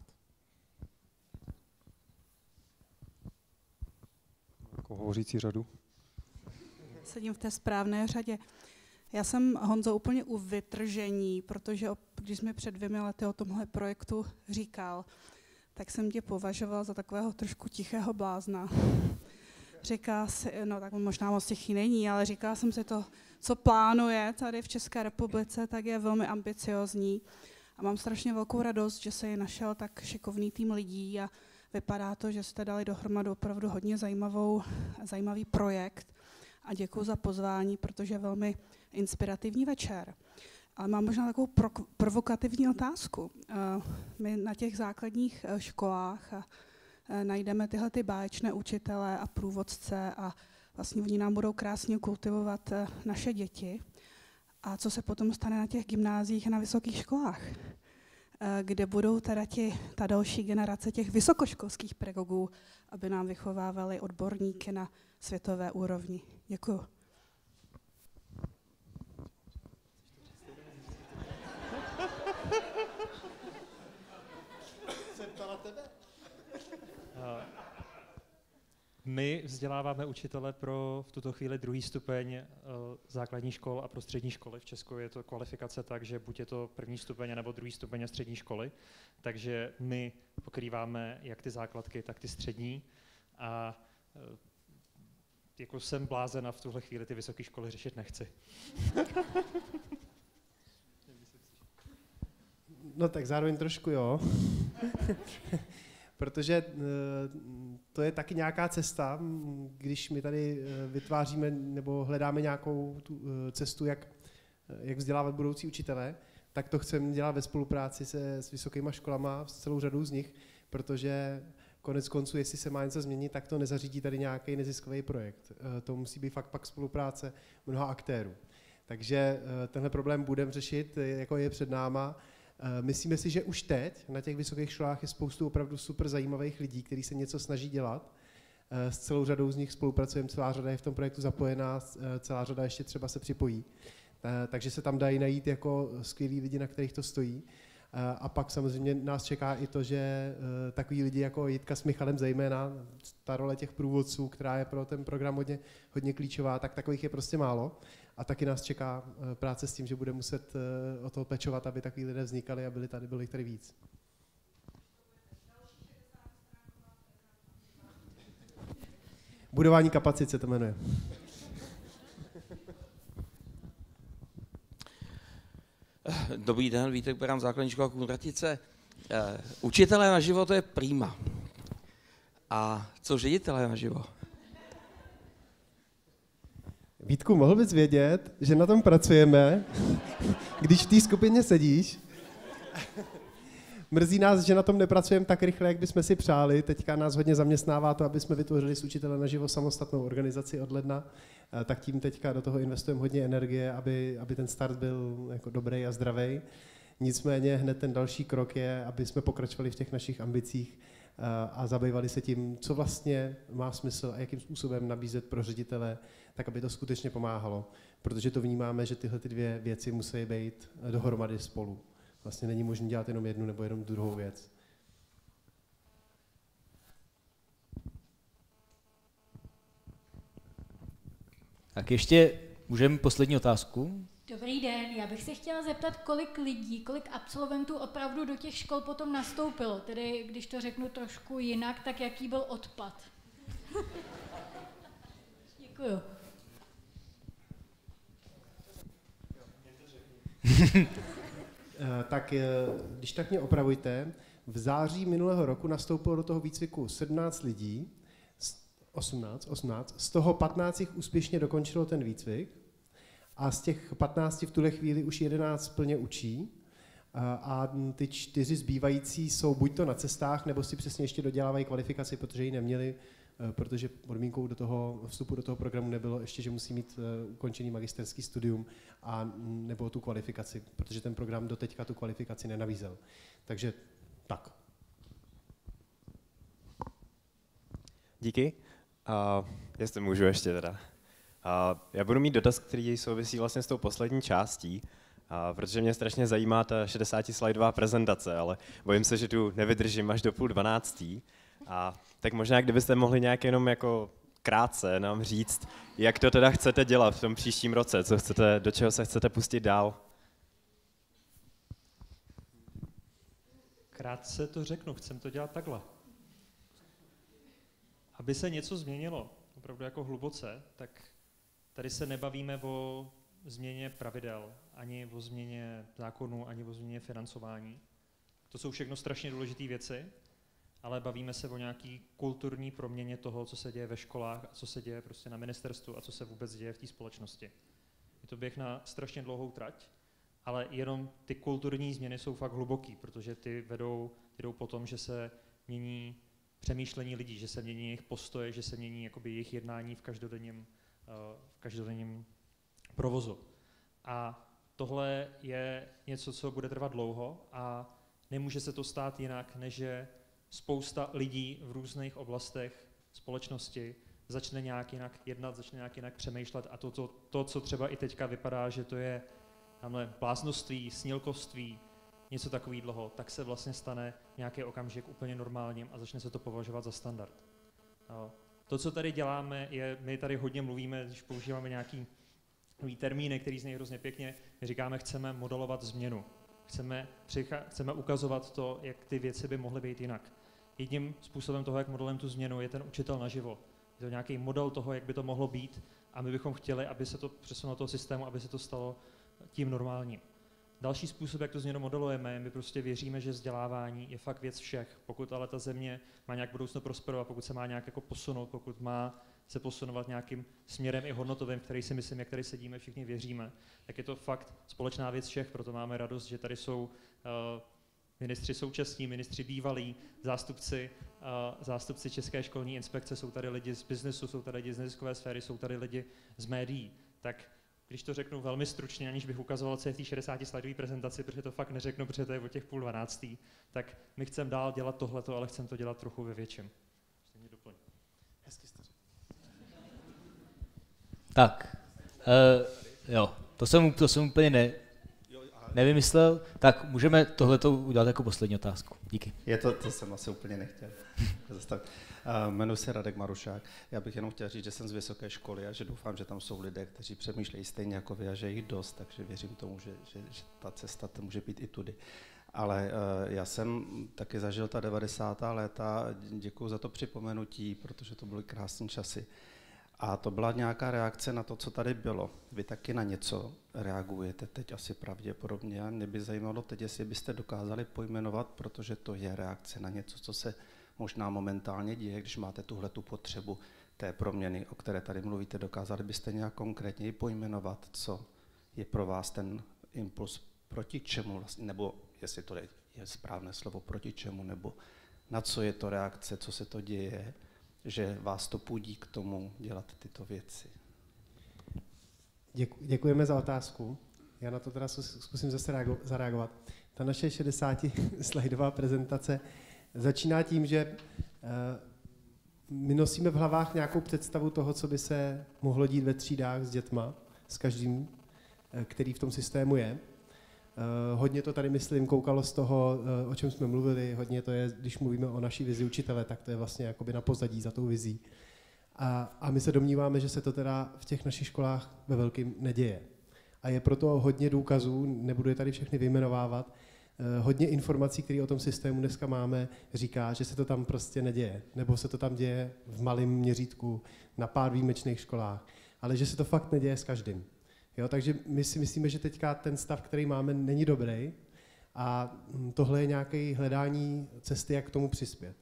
Jako hovořící řadu. Sedím v té správné řadě. Já jsem, Honzo, úplně u vytržení, protože když jsi mi před 2 lety o tomhle projektu říkal, tak jsem tě považoval za takového trošku tichého blázna. Říká si, no tak možná moc tichý není, ale říkala jsem si to, co plánuje tady v České republice, tak je velmi ambiciozní. A mám strašně velkou radost, že se ji našel tak šikovný tým lidí a vypadá to, že jste dali dohromady opravdu hodně zajímavý projekt. A děkuji za pozvání, protože je velmi inspirativní večer. Ale mám možná takovou provokativní otázku. My na těch základních školách najdeme tyhle ty báječné učitele a průvodce a vlastně oni nám budou krásně kultivovat naše děti. A co se potom stane na těch gymnáziích a na vysokých školách? Kde budou teda ta další generace těch vysokoškolských pedagogů, aby nám vychovávali odborníky na světové úrovni. Děkuju. My vzděláváme učitele pro v tuto chvíli 2. stupeň základní škol a pro střední školy. V Česku je to kvalifikace tak, že buď je to 1. stupeň nebo 2. stupeň a střední školy. Takže my pokrýváme jak ty základky, tak ty střední. A jako jsem blázen a v tuhle chvíli ty vysoké školy řešit nechci. No tak zároveň trošku jo. Protože to je taky nějaká cesta, když my tady vytváříme nebo hledáme nějakou tu cestu, jak vzdělávat budoucí učitele, tak to chceme dělat ve spolupráci s vysokýma školama, s celou řadou z nich, protože konec konců, jestli se má něco změnit, tak to nezařídí tady nějaký neziskový projekt. To musí být fakt pak spolupráce mnoha aktérů. Takže tenhle problém budeme řešit, jako je před náma. Myslíme si, že už teď na těch vysokých školách je spoustu opravdu super zajímavých lidí, kteří se něco snaží dělat. S celou řadou z nich spolupracujeme, celá řada je v tom projektu zapojená, celá řada ještě třeba se připojí. Takže se tam dají najít jako skvělí lidi, na kterých to stojí. A pak samozřejmě nás čeká i to, že takový lidi jako Jitka s Michalem zejména, ta role těch průvodců, která je pro ten program hodně klíčová, tak takových je prostě málo. A taky nás čeká práce s tím, že bude muset o toho pečovat, aby takový lidé vznikali a bylo jich tady víc. Budování kapacit se to jmenuje. Dobrý den, Vítek Beran, základní škola Kunratice. Učitelé naživo, to je prima. A co ředitelé naživo? Vítku, mohl bys vědět, že na tom pracujeme, když v té skupině sedíš. Mrzí nás, že na tom nepracujeme tak rychle, jak bychom si přáli. Teďka nás hodně zaměstnává to, aby jsme vytvořili s Učitelé naživo samostatnou organizaci od ledna. Tak tím teďka do toho investujeme hodně energie, aby ten start byl jako dobrý a zdravý. Nicméně hned ten další krok je, aby jsme pokračovali v těch našich ambicích a zabývali se tím, co vlastně má smysl a jakým způsobem nabízet pro ředitele, tak aby to skutečně pomáhalo. Protože to vnímáme, že tyhle 2 věci musí být dohromady spolu. Vlastně není možné dělat jenom jednu nebo jenom druhou věc. Tak ještě můžeme poslední otázku. Dobrý den, já bych se chtěla zeptat, kolik lidí, kolik absolventů opravdu do těch škol potom nastoupilo, tedy když to řeknu trošku jinak, tak jaký byl odpad? Tak když tak mě opravujte, v září minulého roku nastoupilo do toho výcviku 17 lidí, 18, z toho 15 úspěšně dokončilo ten výcvik a z těch 15 v tuhle chvíli už 11 plně učí a ty 4 zbývající jsou buď to na cestách, nebo si přesně ještě dodělávají kvalifikaci, protože ji neměli, protože podmínkou vstupu do toho programu nebylo ještě, že musí mít ukončený magisterský studium a nebo tu kvalifikaci, protože ten program doteďka tu kvalifikaci nenabízel. Takže tak. Díky. Jestli můžu ještě teda. Já budu mít dotaz, který souvisí vlastně s tou poslední částí, protože mě strašně zajímá ta 60-slajdová prezentace, ale bojím se, že tu nevydržím až do 11:30. Tak možná, kdybyste mohli nějak jenom jako krátce nám říct, jak to teda chcete dělat v tom příštím roce, do čeho se chcete pustit dál. Krátce to řeknu, chcem to dělat takhle. Aby se něco změnilo, opravdu jako hluboce, tak tady se nebavíme o změně pravidel, ani o změně zákonů, ani o změně financování. To jsou všechno strašně důležité věci, ale bavíme se o nějaký kulturní proměně toho, co se děje ve školách a co se děje prostě na ministerstvu a co se vůbec děje v té společnosti. Je to běh na strašně dlouhou trať, ale jenom ty kulturní změny jsou fakt hluboký, protože ty jdou po tom, že se mění přemýšlení lidí, že se mění jejich postoje, že se mění jakoby jejich jednání v každodenním provozu. A tohle je něco, co bude trvat dlouho a nemůže se to stát jinak, než že spousta lidí v různých oblastech společnosti začne nějak jinak jednat, začne nějak jinak přemýšlet a to, co třeba i teďka vypadá, že to je tamhle bláznoství, snílkovství, něco takového, tak se vlastně stane nějaký okamžik úplně normálním a začne se to považovat za standard. To, co tady děláme, my tady hodně mluvíme, když používáme nějaký nový termíny, který zní hrozně pěkně, my říkáme, chceme modelovat změnu. Chceme ukazovat to, jak ty věci by mohly být jinak. Jedním způsobem toho, jak modelujeme tu změnu, je ten učitel naživo. Je to nějaký model toho, jak by to mohlo být a my bychom chtěli, aby se to přesunulo do toho systému, aby se to stalo tím normálním. Další způsob, jak tu změnu modelujeme, my prostě věříme, že vzdělávání je fakt věc všech. Pokud ale ta země má nějak budoucnu prosperovat, pokud se má nějak jako posunout, pokud má se posunovat nějakým směrem i hodnotovým, který si myslím, jak tady sedíme, všichni věříme, tak je to fakt společná věc všech, proto máme radost, že tady jsou ministři současní, ministři bývalí, zástupci České školní inspekce, jsou tady lidi z biznesu, jsou tady lidi z neziskové sféry, jsou tady lidi z médií. Tak když to řeknu velmi stručně, aniž bych ukazoval, co je v té 60-slajdové prezentaci, protože to fakt neřeknu, protože to je o těch 11:30, tak my chceme dál dělat tohleto, ale chceme to dělat trochu ve větším. Hezky jste řekl. Tak, jo, to jsem úplně nevymyslel, tak můžeme tohleto udělat jako poslední otázku. Díky. To jsem asi úplně nechtěl. Jmenuji se Radek Marušák. Já bych jenom chtěl říct, že jsem z vysoké školy a že doufám, že tam jsou lidé, kteří přemýšlejí stejně jako vy a že jich dost, takže věřím tomu, že ta cesta to může být i tudy. Ale já jsem taky zažil ta 90. léta, děkuji za to připomenutí, protože to byly krásné časy. A to byla nějaká reakce na to, co tady bylo. Vy taky na něco reagujete teď asi pravděpodobně a mě by zajímalo teď, jestli byste dokázali pojmenovat, protože to je reakce na něco, co se možná momentálně děje, když máte tuhletu potřebu té proměny, o které tady mluvíte, dokázali byste nějak konkrétněji pojmenovat, co je pro vás ten impuls, proti čemu vlastně, nebo jestli to je správné slovo, proti čemu, nebo na co je to reakce, co se to děje, že vás to pudí k tomu dělat tyto věci. Děkujeme za otázku. Já na to teda zkusím zase zareagovat. Ta naše 60-slajdová prezentace začíná tím, že my nosíme v hlavách nějakou představu toho, co by se mohlo dít ve třídách s dětma, s každým, který v tom systému je. Hodně to tady, myslím, koukalo z toho, o čem jsme mluvili, hodně to je, když mluvíme o naší vizi učitele, tak to je vlastně jakoby na pozadí za tou vizí. A my se domníváme, že se to teda v těch našich školách ve velkým neděje. A je proto hodně důkazů, nebudu je tady všechny vyjmenovávat, hodně informací, které o tom systému dneska máme, říká, že se to tam prostě neděje. Nebo se to tam děje v malém měřítku, na pár výjimečných školách. Ale že se to fakt neděje s každým. Jo, takže my si myslíme, že teďka ten stav, který máme, není dobrý a tohle je nějaké hledání cesty, jak k tomu přispět.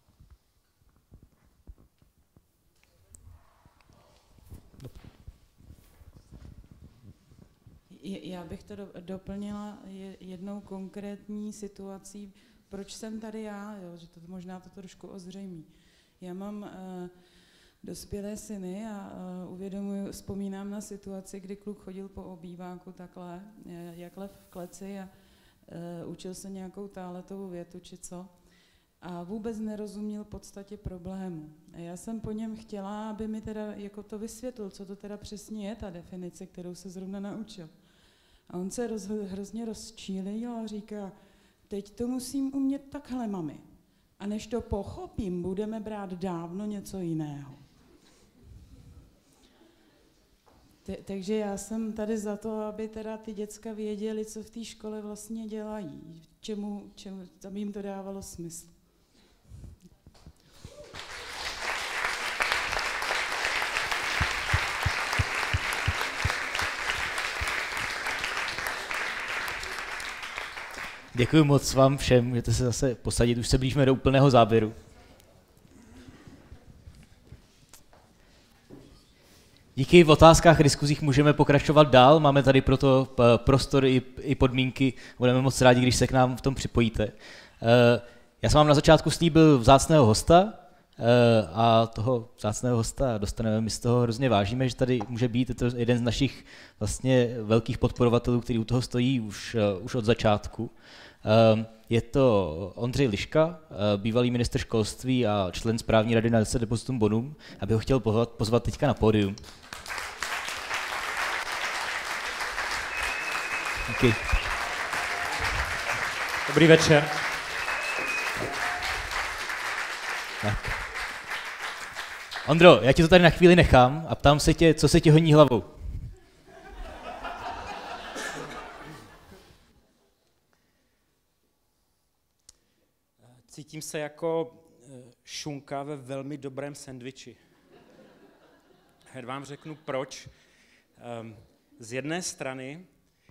Já bych to doplnila jednou konkrétní situací, proč jsem tady já, jo, že to možná to trošku ozřejmí. Já mám dospělé syny a vzpomínám na situaci, kdy kluk chodil po obýváku takhle, jakhle v kleci a učil se nějakou táletovou větu či co a vůbec nerozuměl podstatě problému. A já jsem po něm chtěla, aby mi teda jako to vysvětlil, co to teda přesně je ta definice, kterou se zrovna naučil. A on se hrozně rozčílil a říká, teď to musím umět takhle, mami. A než to pochopím, budeme brát dávno něco jiného. Takže já jsem tady za to, aby teda ty děcka věděli, co v té škole vlastně dělají, čemu aby jim to dávalo smysl. Děkuji moc vám všem, můžete se zase posadit, už se blížíme do úplného závěru. Díky v otázkách a diskuzích můžeme pokračovat dál, máme tady proto prostor i podmínky, budeme moc rádi, když se k nám v tom připojíte. Já jsem vám na začátku slíbil vzácného hosta a toho vzácného hosta dostaneme, my z toho hrozně vážíme, že tady může být, je to jeden z našich vlastně velkých podporovatelů, který u toho stojí už od začátku. Je to Ondřej Liška, bývalý ministr školství a člen správní rady na Depositum Bonum, aby ho chtěl pozvat teďka na pódium. Díky. Dobrý večer. Tak. Ondro, já ti to tady na chvíli nechám a ptám se tě, co se ti honí hlavou. Cítím se jako šunka ve velmi dobrém sendviči. Hned vám řeknu proč. Z jedné strany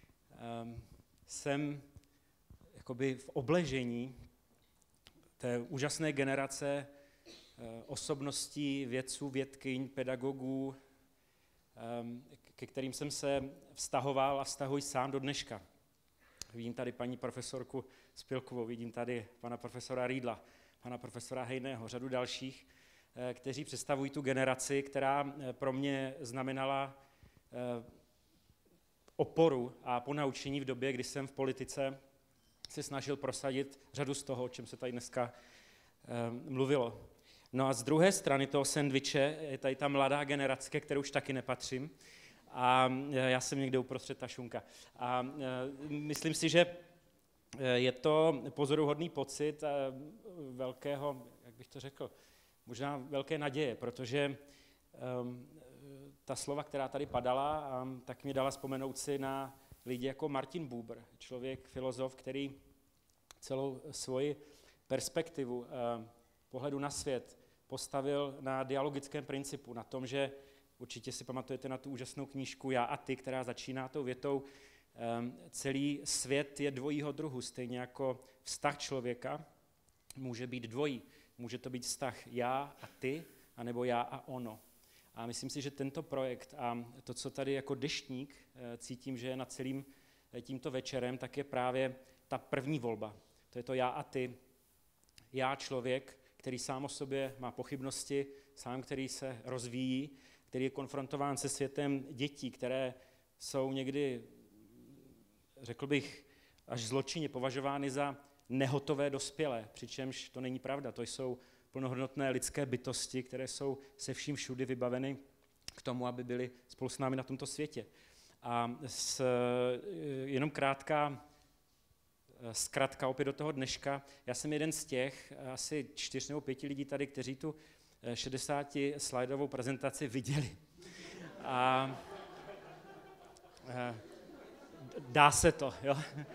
jsem jakoby v obležení té úžasné generace osobností, vědců, vědkyň, pedagogů, ke kterým jsem se vztahoval a vztahuji sám do dneška. Vidím tady paní profesorku Spilkovou, vidím tady pana profesora Riedla, pana profesora Hejného, řadu dalších, kteří představují tu generaci, která pro mě znamenala oporu a ponaučení v době, kdy jsem v politice se snažil prosadit řadu z toho, o čem se tady dneska mluvilo. No a z druhé strany toho sendviče je tady ta mladá generace, ke které už taky nepatřím, a já jsem někde uprostřed ta šunka. A myslím si, že je to pozoruhodný pocit velkého, jak bych to řekl, možná velké naděje, protože ta slova, která tady padala, tak mě dala vzpomenout si na lidi jako Martin Buber, člověk, filozof, který celou svoji perspektivu pohledu na svět postavil na dialogickém principu, na tom, že určitě si pamatujete na tu úžasnou knížku Já a ty, která začíná tou větou celý svět je dvojího druhu, stejně jako vztah člověka může být dvojí. Může to být vztah já a ty, anebo já a ono. A myslím si, že tento projekt a to, co tady jako deštník cítím, že je nad celým tímto večerem, tak je právě ta první volba. To je to já a ty. Já člověk, který sám o sobě má pochybnosti, sám, který se rozvíjí, který je konfrontován se světem dětí, které jsou někdy, řekl bych, až zločinně považovány za nehotové dospělé, přičemž to není pravda. To jsou plnohodnotné lidské bytosti, které jsou se vším všudy vybaveny k tomu, aby byly spolu s námi na tomto světě. A jenom krátká zkratka opět do toho dneška. Já jsem jeden z těch asi 4 nebo 5 lidí tady, kteří tu 60-slajdovou prezentaci viděli. A dá se to, jo.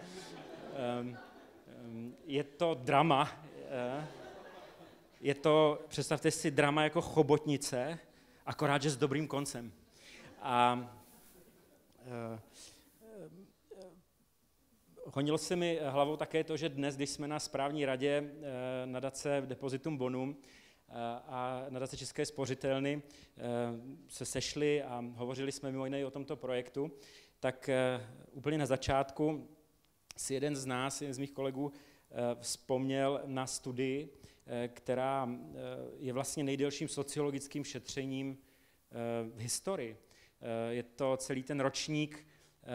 Je to drama. Je to, představte si, drama jako Chobotnice, akorát, že s dobrým koncem. A honilo se mi hlavou také to, že dnes, když jsme na správní radě nadace Depositum Bonum a nadace České spořitelny se sešli a hovořili jsme mimo jiné o tomto projektu, tak úplně na začátku si jeden z mých kolegů vzpomněl na studii, která je vlastně nejdelším sociologickým šetřením v historii. Je to celý ten ročník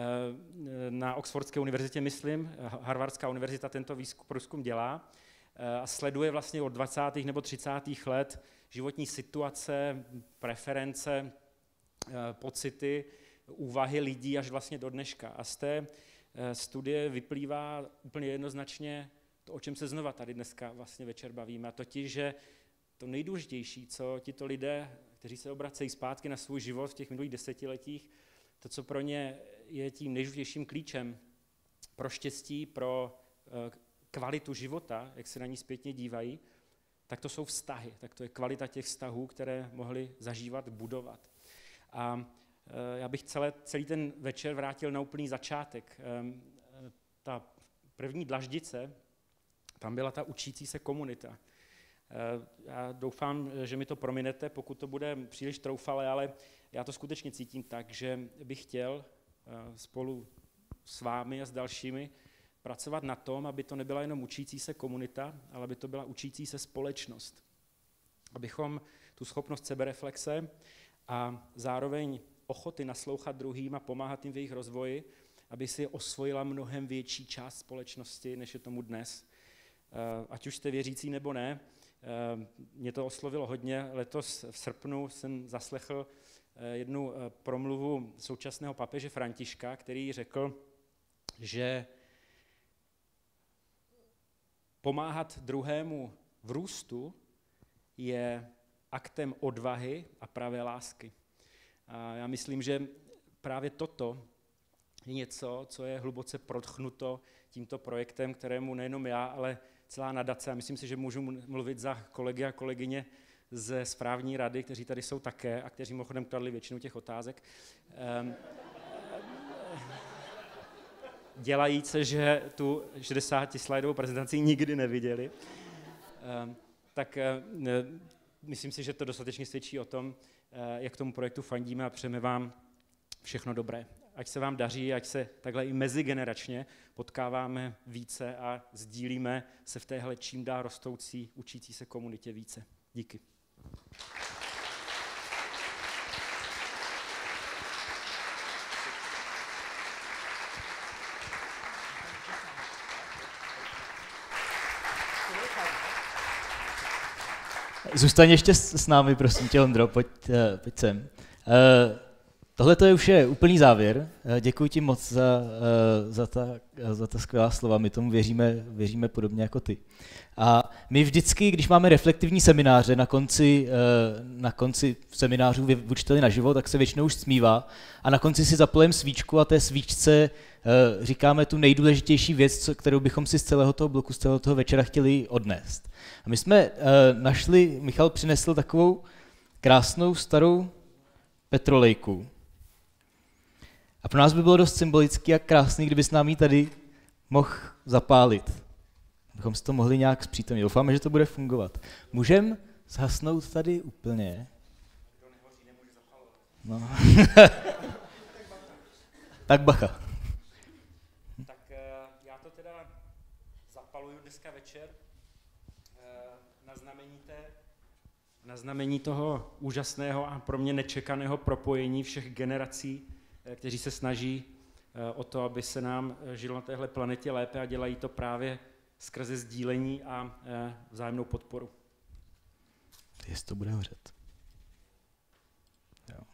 na Oxfordské univerzitě, myslím, Harvardská univerzita tento průzkum dělá a sleduje vlastně od 20. nebo 30. let životní situace, preference, pocity, úvahy lidí až vlastně do dneška. A z té studie vyplývá úplně jednoznačně to, o čem se znova tady dneska vlastně večer bavíme, a totiž, že to nejdůležitější, co tito lidé, kteří se obracejí zpátky na svůj život v těch minulých desetiletích, to, co pro ně je tím nejdůležitějším klíčem pro štěstí, pro kvalitu života, jak se na ní zpětně dívají, tak to jsou vztahy, tak to je kvalita těch vztahů, které mohli zažívat, budovat. A já bych celý ten večer vrátil na úplný začátek. Ta první dlaždice, tam byla ta učící se komunita. Já doufám, že mi to prominete, pokud to bude příliš troufalé, ale já to skutečně cítím tak, že bych chtěl spolu s vámi a s dalšími pracovat na tom, aby to nebyla jenom učící se komunita, ale aby to byla učící se společnost. Abychom tu schopnost sebereflexe a zároveň ochoty naslouchat druhým a pomáhat jim v jejich rozvoji, aby si osvojila mnohem větší část společnosti, než je tomu dnes. Ať už jste věřící nebo ne, mě to oslovilo hodně. Letos v srpnu jsem zaslechl jednu promluvu současného papeže Františka, který řekl, že pomáhat druhému v růstu je aktem odvahy a pravé lásky. A já myslím, že právě toto je něco, co je hluboce protchnuto tímto projektem, kterému nejenom já, ale celá nadace, a myslím si, že můžu mluvit za kolegy a kolegyně ze správní rady, kteří tady jsou také a kteří mimochodem kladli většinu těch otázek, dělajíce, že tu 60-slajdovou prezentaci nikdy neviděli, tak myslím si, že to dostatečně svědčí o tom, jak tomu projektu fandíme a přejeme vám všechno dobré. Ať se vám daří, ať se takhle i mezigeneračně potkáváme více a sdílíme se v téhle čím dál rostoucí, učící se komunitě více. Díky. Zůstaň ještě s námi, prosím tě, Ondro, pojď sem. Tohle to je už úplný závěr. Děkuji ti moc za ta skvělá slova. My tomu věříme podobně jako ty. A my vždycky, když máme reflektivní semináře na konci seminářů v Učiteli na život, tak se většinou už smívá a na konci si zapalujeme svíčku a té svíčce říkáme tu nejdůležitější věc, kterou bychom si z celého toho bloku, z celého toho večera chtěli odnést. A my jsme našli, Michal přinesl takovou krásnou starou petrolejku. A pro nás by bylo dost symbolický a krásný, kdyby s námi tady mohl zapálit. Bychom si to mohli nějak zpřítomnit. Doufáme, že to bude fungovat. Můžeme zhasnout tady úplně. No. Tak bacha. Tak já to teda zapaluju dneska večer na znamení toho úžasného a pro mě nečekaného propojení všech generací, kteří se snaží o to, aby se nám žilo na téhle planetě lépe a dělají to právě skrze sdílení a vzájemnou podporu. Jestli to bude hořet. Jo.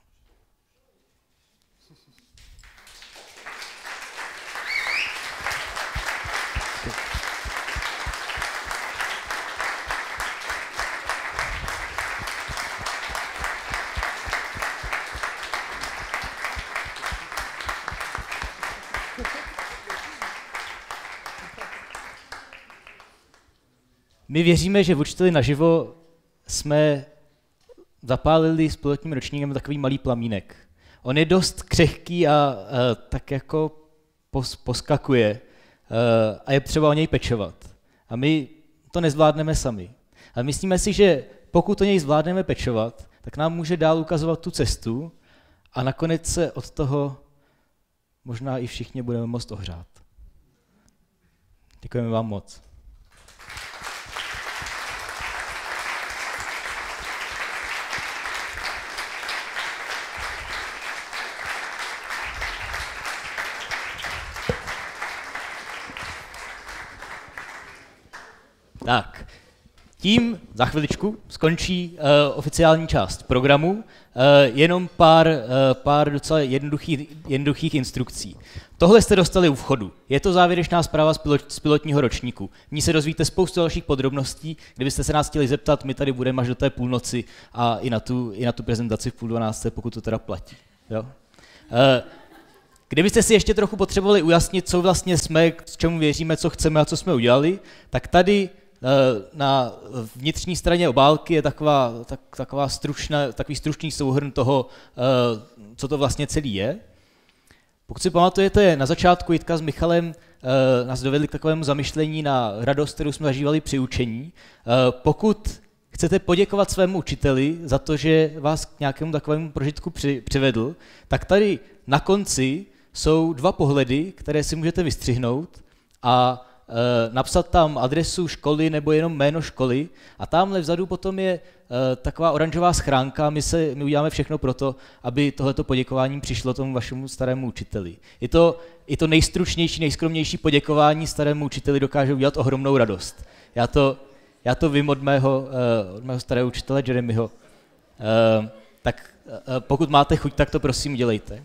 My věříme, že v Učiteli naživo jsme zapálili společným ročníkem takový malý plamínek. on je dost křehký a tak jako poskakuje a je třeba o něj pečovat. A my to nezvládneme sami. Ale myslíme si, že pokud o něj zvládneme pečovat, tak nám může dál ukazovat tu cestu a nakonec se od toho možná i všichni budeme moct ohřát. Děkujeme vám moc. Tak, tím za chviličku skončí oficiální část programu, jenom pár docela jednoduchých instrukcí. Tohle jste dostali u vchodu. Je to závěrečná zpráva z pilotního ročníku. V ní se dozvíte spoustu dalších podrobností. Kdybyste se nás chtěli zeptat, my tady budeme až do té půlnoci a i na tu prezentaci v 11:30, pokud to teda platí. Jo? Kdybyste si ještě trochu potřebovali ujasnit, co vlastně jsme, k čemu věříme, co chceme a co jsme udělali, tak tady na vnitřní straně obálky je takový stručný souhrn toho, co to vlastně celý je. Pokud si pamatujete, na začátku Jitka s Michalem nás dovedli k takovému zamyšlení na radost, kterou jsme zažívali při učení. Pokud chcete poděkovat svému učiteli za to, že vás k nějakému takovému prožitku přivedl, tak tady na konci jsou 2 pohledy, které si můžete vystřihnout a napsat tam adresu školy nebo jenom jméno školy a tamhle vzadu potom je taková oranžová schránka, my uděláme všechno pro to, aby tohleto poděkování přišlo tomu vašemu starému učiteli. I to nejstručnější, nejskromnější poděkování starému učiteli dokáže udělat ohromnou radost. Já to vím od mého starého učitele Jeremyho. Tak pokud máte chuť, tak to prosím dělejte.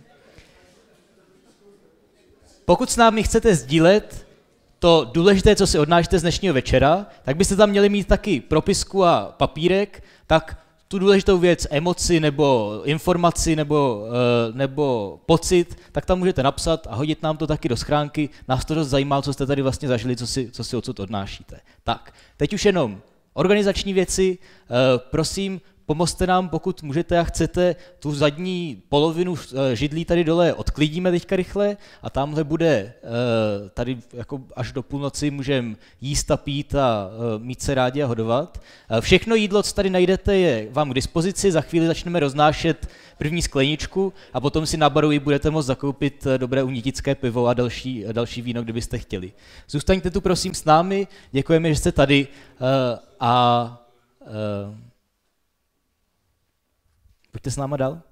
Pokud s námi chcete sdílet to důležité, co si odnášíte z dnešního večera, tak byste tam měli mít taky propisku a papírek, tak tu důležitou věc, emoci nebo informaci nebo pocit, tak tam můžete napsat a hodit nám to taky do schránky. Nás to dost zajímá, co jste tady vlastně zažili, co si odsud odnášíte. Tak, teď už jenom organizační věci. Prosím, pomozte nám, pokud můžete a chcete, tu zadní polovinu židlí tady dole odklidíme teďka rychle a tamhle bude, tady jako až do půlnoci můžeme jíst a pít a mít se rádi a hodovat. Všechno jídlo, co tady najdete, je vám k dispozici, za chvíli začneme roznášet první skleničku a potom si na baru budete moct zakoupit dobré unitické pivo a další víno, kdybyste chtěli. Zůstaňte tu prosím s námi, děkujeme, že jste tady a buďte s náma dál.